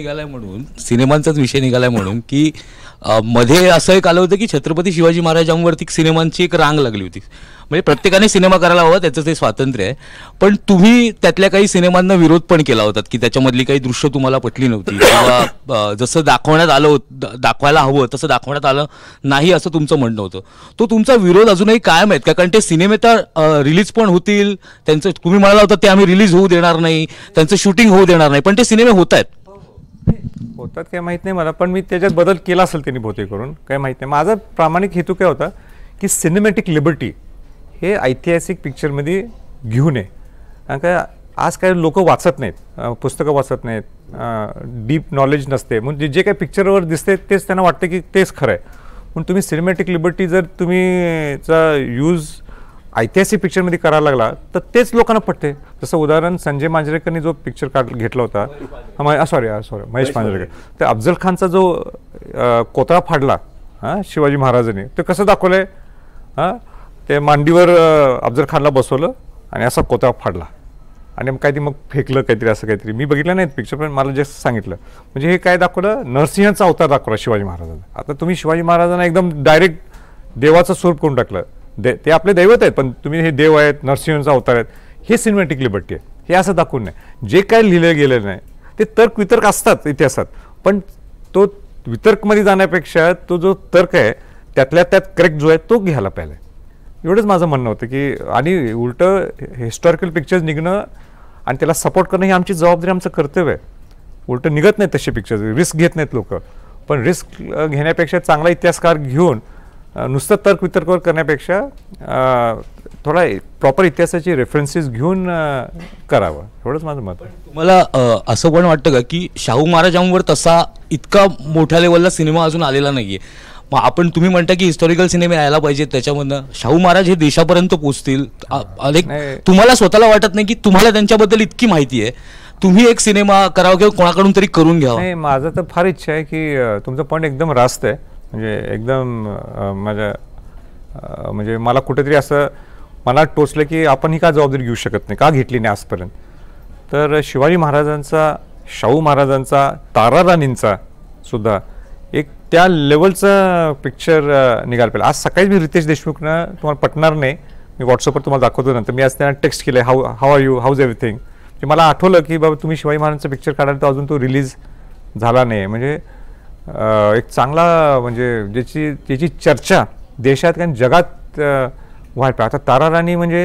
S14: निघालाय म्हणून की मध्ये असं एक आलं होतं की छत्रपती शिवाजी महाराजांवरती सिनेमांची एक रांग लागली होती. म्हणजे प्रत्येकाने सिनेमा करायला हवा, त्याचं ते स्वातंत्र्य आहे. पण तुम्ही त्यातल्या काही सिनेमांना विरोध पण केला होता की त्याच्यामधली काही दृश्य तुम्हाला पटली नव्हती किंवा जसं दाखवायला हवं तसं दाखवण्यात आलं नाही असं तुमचं म्हणणं होतं. तो तुमचा विरोध अजूनही कायम आहेत का? कारण ते सिनेमे तर रिलीज पण होतील, त्यांचं तुम्ही म्हणाला होता ते आम्ही रिलीज होऊ देणार नाही, त्यांचं शूटिंग होऊ देणार नाही, पण ते सिनेमे होत आहेत.
S2: होतात काय माहीत नाही मला, पण मी त्याच्यात बदल केला असेल त्यांनी बहुतेक करून, काय माहीत नाही. माझा प्रामाणिक हेतू काय होता की सिनेमॅटिक लिबर्टी हे ऐतिहासिक पिक्चरमध्ये घेऊ नये. कारण काय आज काय लोक वाचत नाहीत, पुस्तकं वाचत नाहीत, डीप नॉलेज नसते, म्हणजे जे काही पिक्चरवर दिसते तेच त्यांना वाटतं की तेच खरं आहे. म्हणून तुम्ही सिनेमॅटिक लिबर्टी जर तुम्हीचा यूज ऐतिहासिक पिक्चरमध्ये करायला लागला तर तेच लोकांना पटते. जसं उदाहरण संजय मांजरेकरनी जो पिक्चर घेतला होता, सॉरी महेश मांजरेकर, तर अफजल खानचा जो कोतळा फाडला शिवाजी महाराजांनी, ते कसं दाखवलं आहे? ते मांडीवर अफजल खानला बसवलं आणि असा कोतळा फाडला आणि काय ते मग फेकलं काहीतरी, असं काहीतरी. मी बघितलं नाही पिक्चर, पण मला जस्ट सांगितलं. म्हणजे हे काय दाखवलं? नरसिंहाचा अवतार दाखवला शिवाजी महाराजांना. आता तुम्ही शिवाजी महाराजांना एकदम डायरेक्ट देवाचं स्वरूप करून टाकलं. ते आपले दैवत आहेत, पण तुम्ही हे देव आहेत, नरसिंहाचा अवतार आहेत. हे सिनेमॅटिक लिबर्टी आहे, हे असं दाखवून नाही. जे काय लिहिलं गेलेलं नाही ते तर्क वितर्क असतात इतिहासात, पण तो वितर्कमध्ये जाण्यापेक्षा तो जो तर्क आहे त्यातल्या त्यात करेक्ट जो आहे तो घ्यायला पाहिजे. एवढंच माझं म्हणणं होतं की, आणि उलटं हिस्टॉरिकल पिक्चर्स निघणं आणि त्याला सपोर्ट करणं ही आमची जबाबदारी, आमचं कर्तव्य आहे. उलटं निघत नाहीत तसे पिक्चर्स, रिस्क घेत नाहीत लोक. पण रिस्क घेण्यापेक्षा चांगला इतिहासकार घेऊन नुसतं तर्क वितर्कावर करण्यापेक्षा थोडा प्रॉपर इतिहासाची रेफरन्सेस घेऊन करावं, एवढंच माझं मत आहे.
S14: तुम्हाला असं पण वाटतं का की शाहू महाराजांवर तसा इतका मोठ्या लेवलला सिनेमा अजून आलेला नाहीये? मग तुम्ही म्हणता की हिस्टॉरिकल सिनेमे यायला पाहिजेत, त्याच्यामधनं शाहू महाराज हे देशापर्यंत पोहोचतील. तुम्हाला स्वतःला वाटत नाही की तुम्हाला त्यांच्याबद्दल इतकी माहिती आहे, तुम्ही एक सिनेमा करावा किंवा कोणाकडून तरी करून घ्यावा?
S2: नाही, माझं तर फार इच्छा आहे की तुमचं पॉईंट एकदम रास्त आहे. म्हणजे एकदम म्हणजे मला कुठेतरी असं मनात टोचलं की आपण ही का जबाबदारी घेऊ शकत नाही, का घेतली नाही आजपर्यंत. तर शिवाजी महाराजांचा, शाहू महाराजांचा, तारा राणींचा सुद्धा एक त्या लेवलचं पिक्चर निघायला पाहिजे. आज सकाळीच मी रितेश देशमुखनं, तुम्हाला पटणार नाही, मी व्हॉट्सअपवर तुम्हाला दाखवतो नंतर, मी आज त्यांना टेक्स्ट केलं, how are you, how's everything. म्हणजे मला आठवलं की बाबा तुम्ही शिवाजी महाराजांचा पिक्चर काढायला तर अजून तो रिलीज झाला नाही. म्हणजे एक चांगला, म्हणजे ज्याची चर्चा देशात आणि जगात व्हायला पाहिजे. आता तारा राणी म्हणजे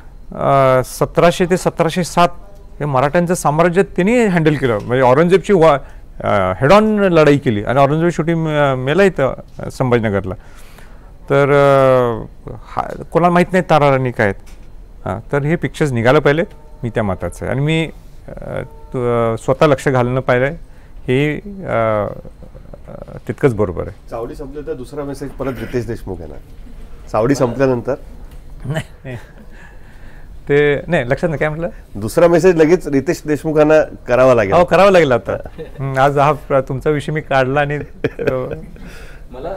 S2: 1700 ते 1707 हे मराठ्यांचं साम्राज्य त्यांनी हँडल केलं. म्हणजे औरंगजेबची हेड ऑन लढाई केली आणि औरंगजेब शेवटी मेला इथं संभाजीनगरला. तर कोणाला माहीत नाही तारा राणी काय आहेत. हां, तर हे पिक्चर्स निघायला पाहिजे, मी त्या मताचं आहे. आणि मी स्वतः लक्ष घालणं पाहिलं हे तितकंच बरोबर आहे.
S3: चावडी संपलं तर दुसरा मेसेज परत रितेश देशमुख येणार. चावडी संपल्यानंतर
S2: नाही, ते नाही लक्षात नाही काय म्हटलं,
S3: दुसरा मेसेज लगेच रितेश देशमुखांना करावा लागेल.
S2: हो, करावं लागेल. आता आज हा तुमचा विषय मी काढला आणि
S1: मला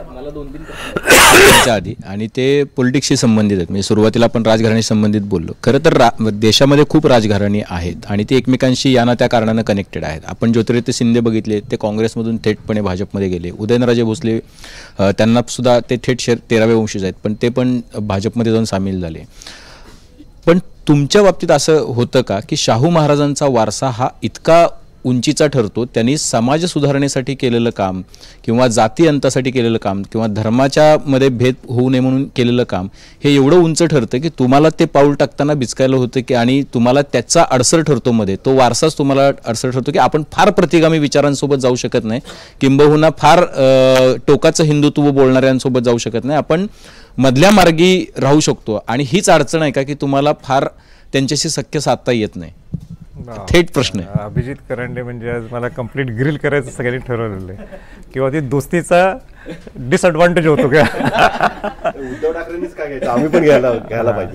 S1: 2-3 आधी, आणि ते पॉलिटिक्सशी संबंधित आहेत. म्हणजे सुरुवातीला आपण राजघराण्याशी संबंधित बोललो. खरं तर देशामध्ये खूप राजघराणी आहेत आणि ते एकमेकांशी या ना त्या कारणानं कनेक्टेड आहेत. आपण ज्योतिरादित्य शिंदे बघितले, ते काँग्रेसमधून थेटपणे भाजपमध्ये गेले. उदयनराजे भोसले, त्यांना सुद्धा ते थेट 13व्या वंशीज आहेत, पण ते पण भाजपमध्ये जाऊन सामील झाले. पण तुमच्या बाबतीत असं होतं का की शाहू महाराजांचा वारसा हा इतका उंचीचा ठरतो, त्यांनी समाज सुधारणेसाठी केलेलं काम किंवा जाती अंतासाठी केलेलं काम किंवा धर्माच्या मध्ये भेद होऊ नये म्हणून केलेलं काम हे एवढं उंच ठरतं की तुम्हाला ते पाऊल टाकताना बिचकायला होतं की, आणि तुम्हाला त्याचा अडसर ठरतो, मध्ये तो वारसाच तुम्हाला अडसर ठरतो की आपण फार प्रतिगामी विचारांसोबत जाऊ शकत नाही, किंबहुना फार टोकाचं हिंदुत्व बोलणाऱ्यांसोबत जाऊ शकत नाही, आपण मधल्या मार्गी राहू शकतो. आणि हीच अडचण आहे का की तुम्हाला फार त्यांच्याशी सख्य साधता येत नाही? थेट प्रश्न आहे.
S2: अभिजित करंडे म्हणजे आज मला कम्प्लीट ग्रिल करायचं सगळ्यांनी ठरवलेलं आहे, किंवा ती दोस्तीचा डिसएडव्हान्टेज होतो का?
S3: उद्धव ठाकरेंनीच काय घ्यायचं, आम्ही पण घ्यायला पाहिजे.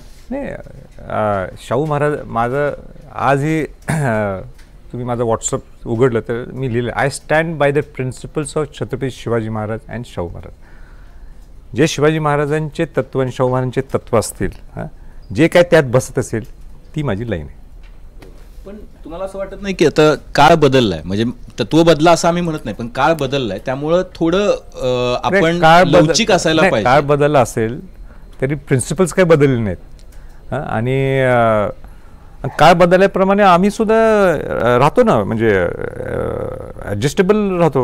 S2: नाही, शाहू महाराज माझं आजही तुम्ही माझं व्हॉट्सअप उघडलं तर मी लिहिलं, I stand by the principles of Chhatrapati Shivaji Maharaj and Shahu Maharaj. जे शिवाजी महाराजांचे तत्व आणि शाहू महाराजांचे तत्व असतील, जे काय त्यात बसत असेल, ती माझी लाईन आहे.
S1: पण तुम्हाला असं वाटत नाही की आता काळ बदललाय, म्हणजे तत्व बदला असं आम्ही म्हणत नाही, पण काळ बदललाय, त्यामुळं थोडं आपण लवचिक असायला पाहिजे.
S2: काळ बदलला असेल तरी प्रिन्सिपल्स काही बदलले नाहीत. आणि काळ बदलल्याप्रमाणे आम्ही सुद्धा राहतो ना, म्हणजे ऍडजस्टेबल राहतो.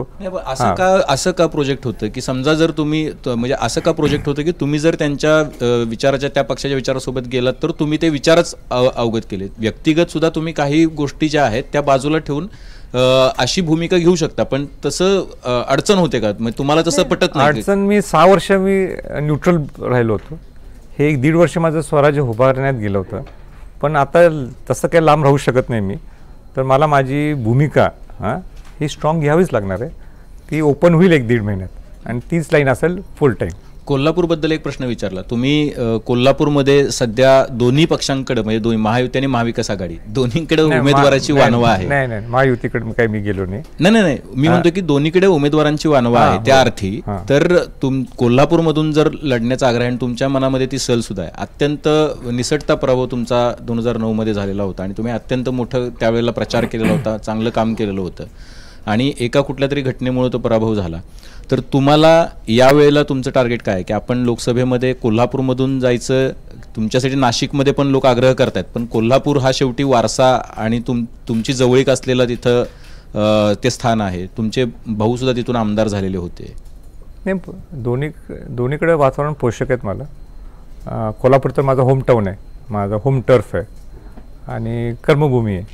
S1: असं का प्रोजेक्ट होतं की समजा जर तुम्ही, म्हणजे असं का प्रोजेक्ट होतं की तुम्ही जर त्यांच्या विचाराच्या, त्या पक्षाच्या विचारासोबत गेलात तर तुम्ही ते विचारच अवगत केलेत, व्यक्तिगत सुद्धा तुम्ही काही गोष्टी ज्या आहेत त्या बाजूला ठेवून अशी भूमिका घेऊ शकता, पण तसं अडचण होते का? तुम्हाला तसं पटत नाही?
S2: अडचण, मी 6 वर्ष मी न्यूट्रल राहिलो होतो. हे 1.5 वर्ष माझं स्वराज्य उभारण्यात गेलं होतं, पण आता तसं काही लांब राहू शकत नाही मी. तर मला माझी भूमिका ही स्ट्रॉंग घ्यावीच लागणार आहे. ती ओपन होईल 1-1.5 महिन्यात आणि तीच लाईन असेल फुल टाईम.
S1: कोल्हापूरबद्दल एक प्रश्न विचारला तुम्ही. कोल्हापूरमध्ये सध्या दोन्ही पक्षांकडे, म्हणजे महायुती आणि महाविकास आघाडी दोन्हीकडे उमेदवाराची वानवा आहे.
S2: नाही, महायुतीकडे काही मी गेलो नाही.
S1: नाही, मी म्हणतो की दोन्हीकडे उमेदवारांची वानवा आहे, त्या अर्थी. तर कोल्हापूरमधून जर लढण्याचा आग्रह, आणि तुमच्या मनामध्ये ती सल सुद्धा आहे, अत्यंत निसटता पराभव तुमचा 2009 मध्ये झालेला होता आणि तुम्ही अत्यंत मोठं त्यावेळेला प्रचार केलेला होता, चांगलं काम केलेलं होतं, आणि एका कुठल्या तरी घटनेमुळे तो पराभव झाला. तर तुम्हाला यावेळेला तुमचं टार्गेट काय आहे की आपण लोकसभेमध्ये कोल्हापूरमधून जायचं? तुमच्यासाठी नाशिकमध्ये पण लोक आग्रह करतात, पण कोल्हापूर हा शेवटी वारसा आणि तुमची जवळीक असलेलं तिथं ते स्थान आहे. तुमचे भाऊ सुद्धा तिथून आमदार झालेले होते.
S2: नाही, दोन्हीकडे वातावरण पोषक आहेत मला. कोल्हापूर तर माझा होमटाऊन आहे, माझा होम टर्फ आहे आणि कर्मभूमी आहे.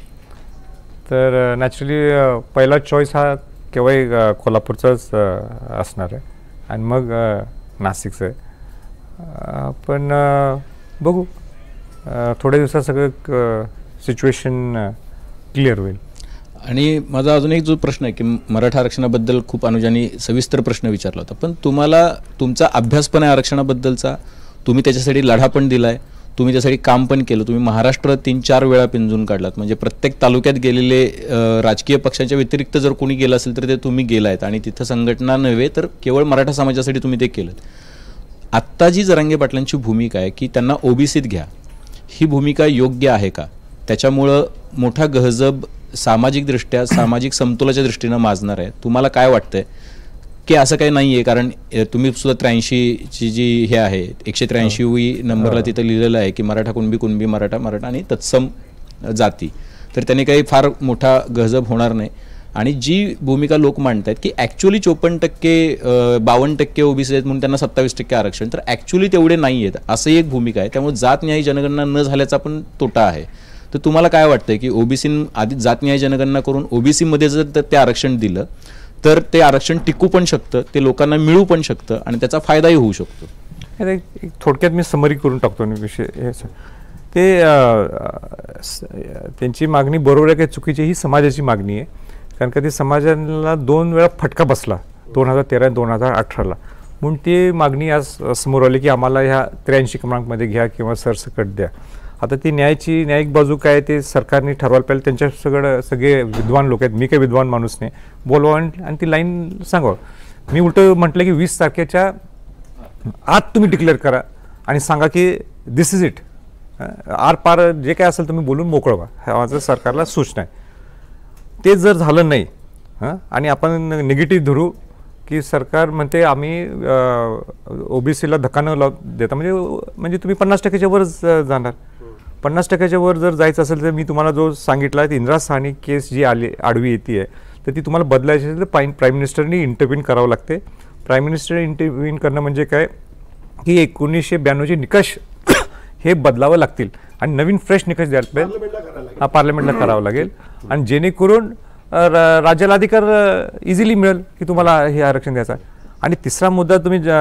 S2: तर नॅचरली पहिला चॉईस हा केव्हाही कोल्हापूरचाच असणार आहे आणि मग नाशिकचं आहे. पण बघू थोड्या दिवसात सगळं सिच्युएशन क्लिअर होईल.
S1: आणि माझा अजून एक जो प्रश्न आहे की मराठा आरक्षणाबद्दल खूप अनुजांनी सविस्तर प्रश्न विचारला होता, पण तुम्हाला तुमचा अभ्यास पण आहे आरक्षणाबद्दलचा, तुम्ही त्याच्यासाठी लढा पण दिलाय, तुम्ही त्यासाठी काम पण केलं, तुम्ही महाराष्ट्र 3-4 वेळा पिंजून काढलात, म्हणजे प्रत्येक तालुक्यात गेलेले राजकीय पक्षांच्या व्यतिरिक्त जर कोणी गेलं असेल तर ते तुम्ही गेलायत आणि तिथं संघटना नव्हे तर केवळ मराठा समाजासाठी तुम्ही ते केलं. आत्ता जी जरांगे पाटलांची भूमिका आहे की त्यांना ओबीसीत घ्या, ही भूमिका योग्य आहे का? त्याच्यामुळं मोठा गहजब सामाजिकदृष्ट्या सामाजिक समतोलाच्या दृष्टीनं माजणार आहे. तुम्हाला काय वाटतंय की असं काही नाही आहे? कारण तुम्ही सुद्धा 83ची जी हे आहे 183वी नंबरला तिथं लिहिलेलं आहे की मराठा कुणबी, कुणबी मराठा, मराठा आणि तत्सम जाती, तर त्याने काही फार मोठा गहजब होणार नाही. आणि जी भूमिका लोक मांडत आहेत की ॲक्च्युली 54% 52% ओबीसी आहेत म्हणून त्यांना 27% आरक्षण, तर ॲक्च्युली तेवढे नाही आहेत असं एक भूमिका आहे. त्यामुळे जातन्यायी जनगणना न झाल्याचा पण तोटा आहे. तर तुम्हाला काय वाटतंय की ओबीसी आधी जातन्यायी जनगणना करून ओबीसीमध्ये जर ते आरक्षण दिलं तर ते आरक्षण टिकू पण शकतं, ते लोकांना मिळू पण शकतं आणि त्याचा फायदाही होऊ शकतो?
S2: थोडक्यात मी समरी करून टाकतो विषय. ते त्यांची मागणी बरोबर आहे काही चुकीची, ही समाजाची मागणी आहे. कारण का ते समाजाला 2 वेळा फटका बसला 2013 आणि 2018ला, म्हणून ती मागणी आज समोर आली की आम्हाला ह्या 83 क्रमांकमध्ये घ्या किंवा सरसकट द्या. आता ती न्यायिक बाजू काय ते सरकारने ठरवायला पाहिजे. त्यांच्या सगळे विद्वान लोक आहेत, मी काही विद्वान माणूस नाही, बोलवा आणि ती लाईन सांगावं. मी उलटं म्हटलं की 20 तारखेच्या आत तुम्ही डिक्लेअर करा आणि सांगा की दिस इज इट, आर पार जे काय असेल तुम्ही बोलून मोकळं व्हा, ह्या माझं सरकारला सूचना आहे. ते जर झालं नाही आणि आपण निगेटिव्ह धरू की सरकार म्हणते आम्ही ओबीसीला धक्का न देता, म्हणजे तुम्ही 50%च्या वर जाणार. 50%च्या वर जर जायचं असेल तर मी तुम्हाला जो सांगितला इंदिरा साहनी केस जी आडवी येते आहे तर ती तुम्हाला बदलायची असेल तर प्राईम मिनिस्टरनी इंटरव्हीन करावं लागते. प्राईम मिनिस्टर इंटरव्हीन करणं म्हणजे काय की 1992चे निकष हे बदलावं लागतील आणि नवीन फ्रेश निकष द्यायला पाहिजे, पार्लमेंटला करावं लागेल. आणि जेणेकरून राज्याला अधिकार इझिली मिळेल की तुम्हाला हे आरक्षण द्यायचं. आणि तिसरा मुद्दा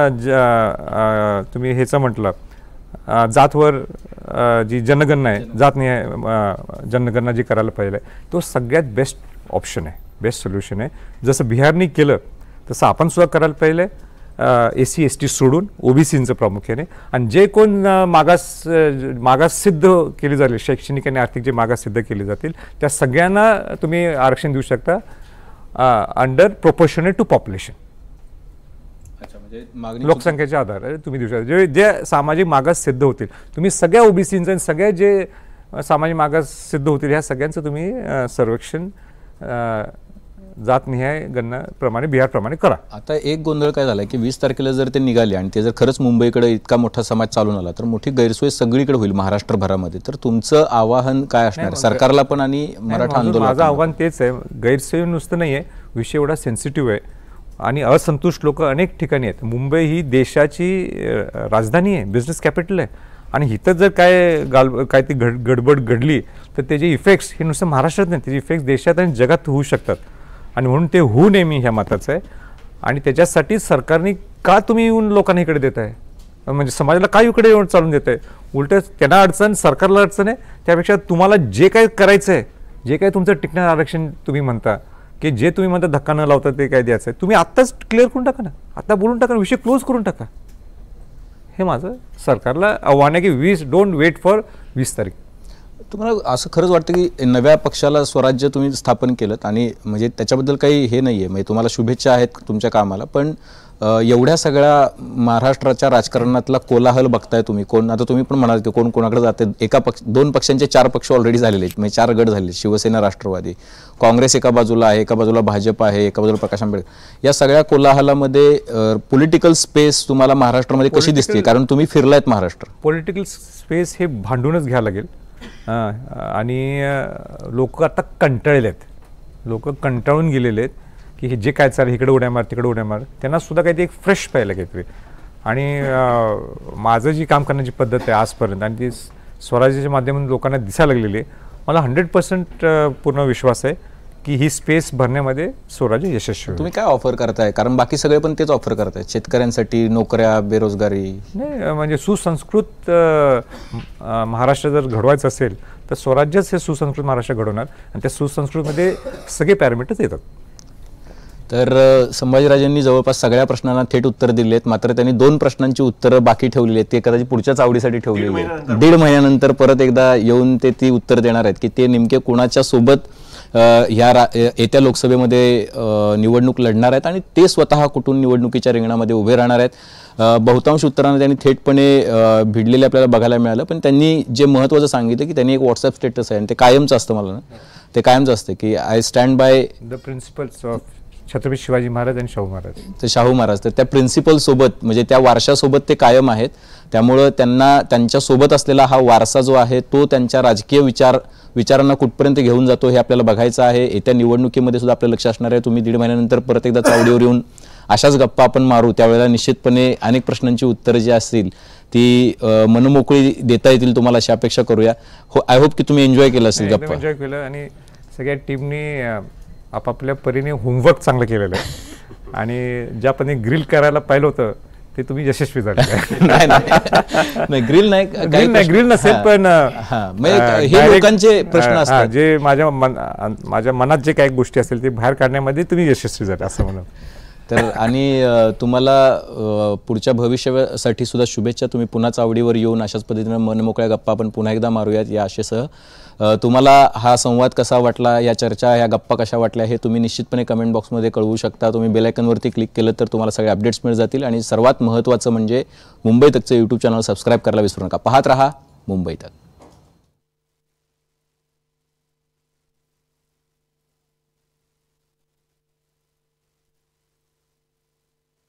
S2: तुम्ही ह्याचं म्हटलं जातवर जी जनगणना आहे, जातनिहाय जनगणना जी करायला पाहिजे तो सगळ्यात बेस्ट ऑप्शन आहे, बेस्ट सोल्युशन आहे. जसं बिहारने केलं तसं आपण सुद्धा करायला पाहिजे. SC ST सोडून ओबीसींचं प्रामुख्याने, आणि जे कोण मागास सिद्ध केली जाईल, शैक्षणिक आणि आर्थिक जे मागास सिद्ध केली जातील त्या सगळ्यांना तुम्ही आरक्षण देऊ शकता अंडर प्रोपोर्शनेट टू पॉप्युलेशन. लोकसंख्येच्या आधारे तुम्ही देऊ शकता. जे सामाजिक मागास सिद्ध होतील तुम्ही सगळ्या ओबीसींचं आणि सगळ्या जे सामाजिक मागास सिद्ध होतील ह्या सगळ्यांचं तुम्ही सर्वेक्षण जातनिहाय गणनाप्रमाणे बिहारप्रमाणे करा.
S1: आता एक गोंधळ काय झाला की 20 तारखेला जर ते निघाले आणि ते जर खरंच मुंबईकडे इतका मोठा समाज चालून आला तर मोठी गैरसोय सगळीकडे होईल महाराष्ट्रभरामध्ये. तर तुमचं आवाहन काय असणार सरकारला पण आणि मराठा आंदोलन?
S2: माझं आव्हान तेच आहे, गैरसोय नुसतं नाही आहे, विषय एवढा सेन्सिटिव्ह आहे आणि असंतुष्ट लोक अनेक ठिकाणी आहेत. मुंबई ही देशाची राजधानी आहे, बिझनेस कॅपिटल आहे आणि इथं जर काय ती गडबड घडली तर त्याचे इफेक्ट्स हे नुसतं महाराष्ट्रात नाही, त्याचे इफेक्ट्स देशात आणि जगात होऊ शकतात. आणि म्हणून ते होऊ नये मी ह्या मताचं आहे. आणि त्याच्यासाठी सरकारने का तुम्ही येऊन लोकांना इकडे देत आहे, म्हणजे समाजाला काय इकडे येऊन चालून देत आहे? उलट त्यांना अडचण, सरकारला अडचण आहे. त्यापेक्षा तुम्हाला जे काय करायचं आहे, जे काय तुमचं टिकणार आरक्षण तुम्ही म्हणता की जे तुम्ही म्हणता धक्का न लावता ते काय द्यायचं आहे, तुम्ही आत्ताच क्लिअर करून टाका ना, आता बोलून टाका, विषय क्लोज करून टाका. हे माझं सरकारला आव्हान आहे की डोंट वेट फॉर 20 तारीख.
S1: तुम्हाला असं खरंच वाटतं की नव्या पक्षाला स्वराज्य तुम्ही स्थापन केलं आणि म्हणजे त्याच्याबद्दल काही हे नाही आहे, म्हणजे तुम्हाला शुभेच्छा आहेत तुमच्या कामाला, पण एवढ्या सगळ्या महाराष्ट्राच्या राजकारणातला कोलाहल बघताय तुम्ही, कोण आता तुम्ही पण म्हणाल की कोण कोणाकडे जाते, 2 पक्षांचे 4 पक्ष ऑलरेडी झालेले आहेत, म्हणजे 4 गट झालेले, शिवसेना, राष्ट्रवादी, काँग्रेस एका बाजूला आहे, एका बाजूला भाजप आहे, एका बाजूला प्रकाश आंबेडकर. या सगळ्या कोलाहलामध्ये पॉलिटिकल स्पेस तुम्हाला महाराष्ट्रामध्ये कशी दिसते? कारण तुम्ही फिरलायत महाराष्ट्र.
S2: पॉलिटिकल स्पेस हे भांडूनच घ्यावं लागेल आणि लोक आता कंटाळले आहेत, लोक कंटाळून गेलेले आहेत की हे जे काय चालेल इकडे उड्या मार तिकडे उड्या मार, त्यांना सुद्धा काहीतरी एक फ्रेश पाहिलं काहीतरी. आणि माझं जी काम करण्याची पद्धत आहे आजपर्यंत आणि ती स्वराज्याच्या माध्यमातून लोकांना दिसायला लागलेली आहे, मला 100% पूर्ण विश्वास आहे की ही स्पेस भरण्यामध्ये स्वराज्य यशस्वी होईल.
S1: तुम्ही काय ऑफर करताय? कारण बाकी सगळे पण तेच ऑफर करतायत, शेतकऱ्यांसाठी नोकऱ्या, बेरोजगारी.
S2: नाही, म्हणजे सुसंस्कृत महाराष्ट्र जर घडवायचं असेल तर स्वराज्यच हे सुसंस्कृत महाराष्ट्र घडवणार आणि त्या सुसंस्कृतमध्ये सगळे पॅरामीटर्स येतात.
S1: तर संभाजीराजांनी जवळपास सगळ्या प्रश्नांना थेट उत्तर दिली आहेत, मात्र त्यांनी 2 प्रश्नांची उत्तरं बाकी ठेवलेली आहेत, ते कदाचित पुढच्याच आवडीसाठी ठेवलेली आहेत. 1.5 महिन्यानंतर परत एकदा येऊन ते ती उत्तर देणार आहेत की ते नेमके कुणाच्या सोबत येत्या लोकसभेमध्ये निवडणूक लढणार आहेत आणि ते स्वतः कुठून निवडणुकीच्या रिंगणामध्ये उभे राहणार आहेत. बहुतांश उत्तरांना त्यांनी थेटपणे भिडलेले आपल्याला बघायला मिळालं, पण त्यांनी जे महत्त्वाचं सांगितलं की त्यांनी एक व्हॉट्सअप स्टेटस आहे आणि ते कायमचं असतं, मला ना ते कायमचं असतं की I stand by
S2: the principles of Chhatrapati Shivaji Maharaj आणि शाहू महाराज.
S1: तर शाहू महाराज, तर त्या प्रिन्सिपल सोबत म्हणजे त्या वारशासोबत ते कायम आहेत. त्यामुळं त्यांना त्यांच्यासोबत असलेला हा वारसा जो आहे तो त्यांच्या राजकीय विचारांना कुठपर्यंत घेऊन जातो हे आपल्याला बघायचं आहे. येत्या निवडणुकीमध्ये सुद्धा आपलं लक्ष असणार आहे. तुम्ही 1.5 महिन्यानंतर परत एकदा चावडीवर येऊन अशाच गप्पा आपण मारू. त्यावेळेला निश्चितपणे अनेक प्रश्नांची उत्तरं जी असतील ती मनमोकळी देता येतील तुम्हाला, अशी अपेक्षा करूया. आय होप की तुम्ही एन्जॉय केलं असेल गप्पा.
S2: एन्जॉय केलं आणि सगळ्या टीमने आपापल्या परीने होमवर्क चांगलं केलेलं आहे आणि ज्या पद्धतीने ग्रिल करायला पाहिलं होतं ते तुम्ही यशस्वी झाले.
S1: नाही, ग्रिल
S2: नसेल पण
S1: हे लोकांचे प्रश्न असतात
S2: जे माझ्या मनात जे काही गोष्टी असतील ते बाहेर काढण्यामध्ये तुम्ही यशस्वी झाले असं म्हणून.
S1: तर आणि तुम्हाला पुढच्या भविष्यासाठी सुद्धा शुभेच्छा. तुम्ही पुन्हा चावडीवर येऊन अशाच पद्धतीने मनमोकळ्या गप्पा आपण पुन्हा एकदा मारूयात या आशेसह. तुम्हाला हा संवाद कसा वाटला, या चर्चा, या गप्पा कशा वाटल्या हे तुम्ही निश्चितपणे कमेंट बॉक्समध्ये कळवू शकता. तुम्ही बेल आयकॉनवरती क्लिक केलं तर तुम्हाला सगळे अपडेट्स मिळत जातील आणि सर्वात महत्त्वाचं म्हणजे मुंबई तकचं यूट्यूब चॅनल सबस्क्राईब करायला विसरू नका. पाहत रहा मुंबई तक.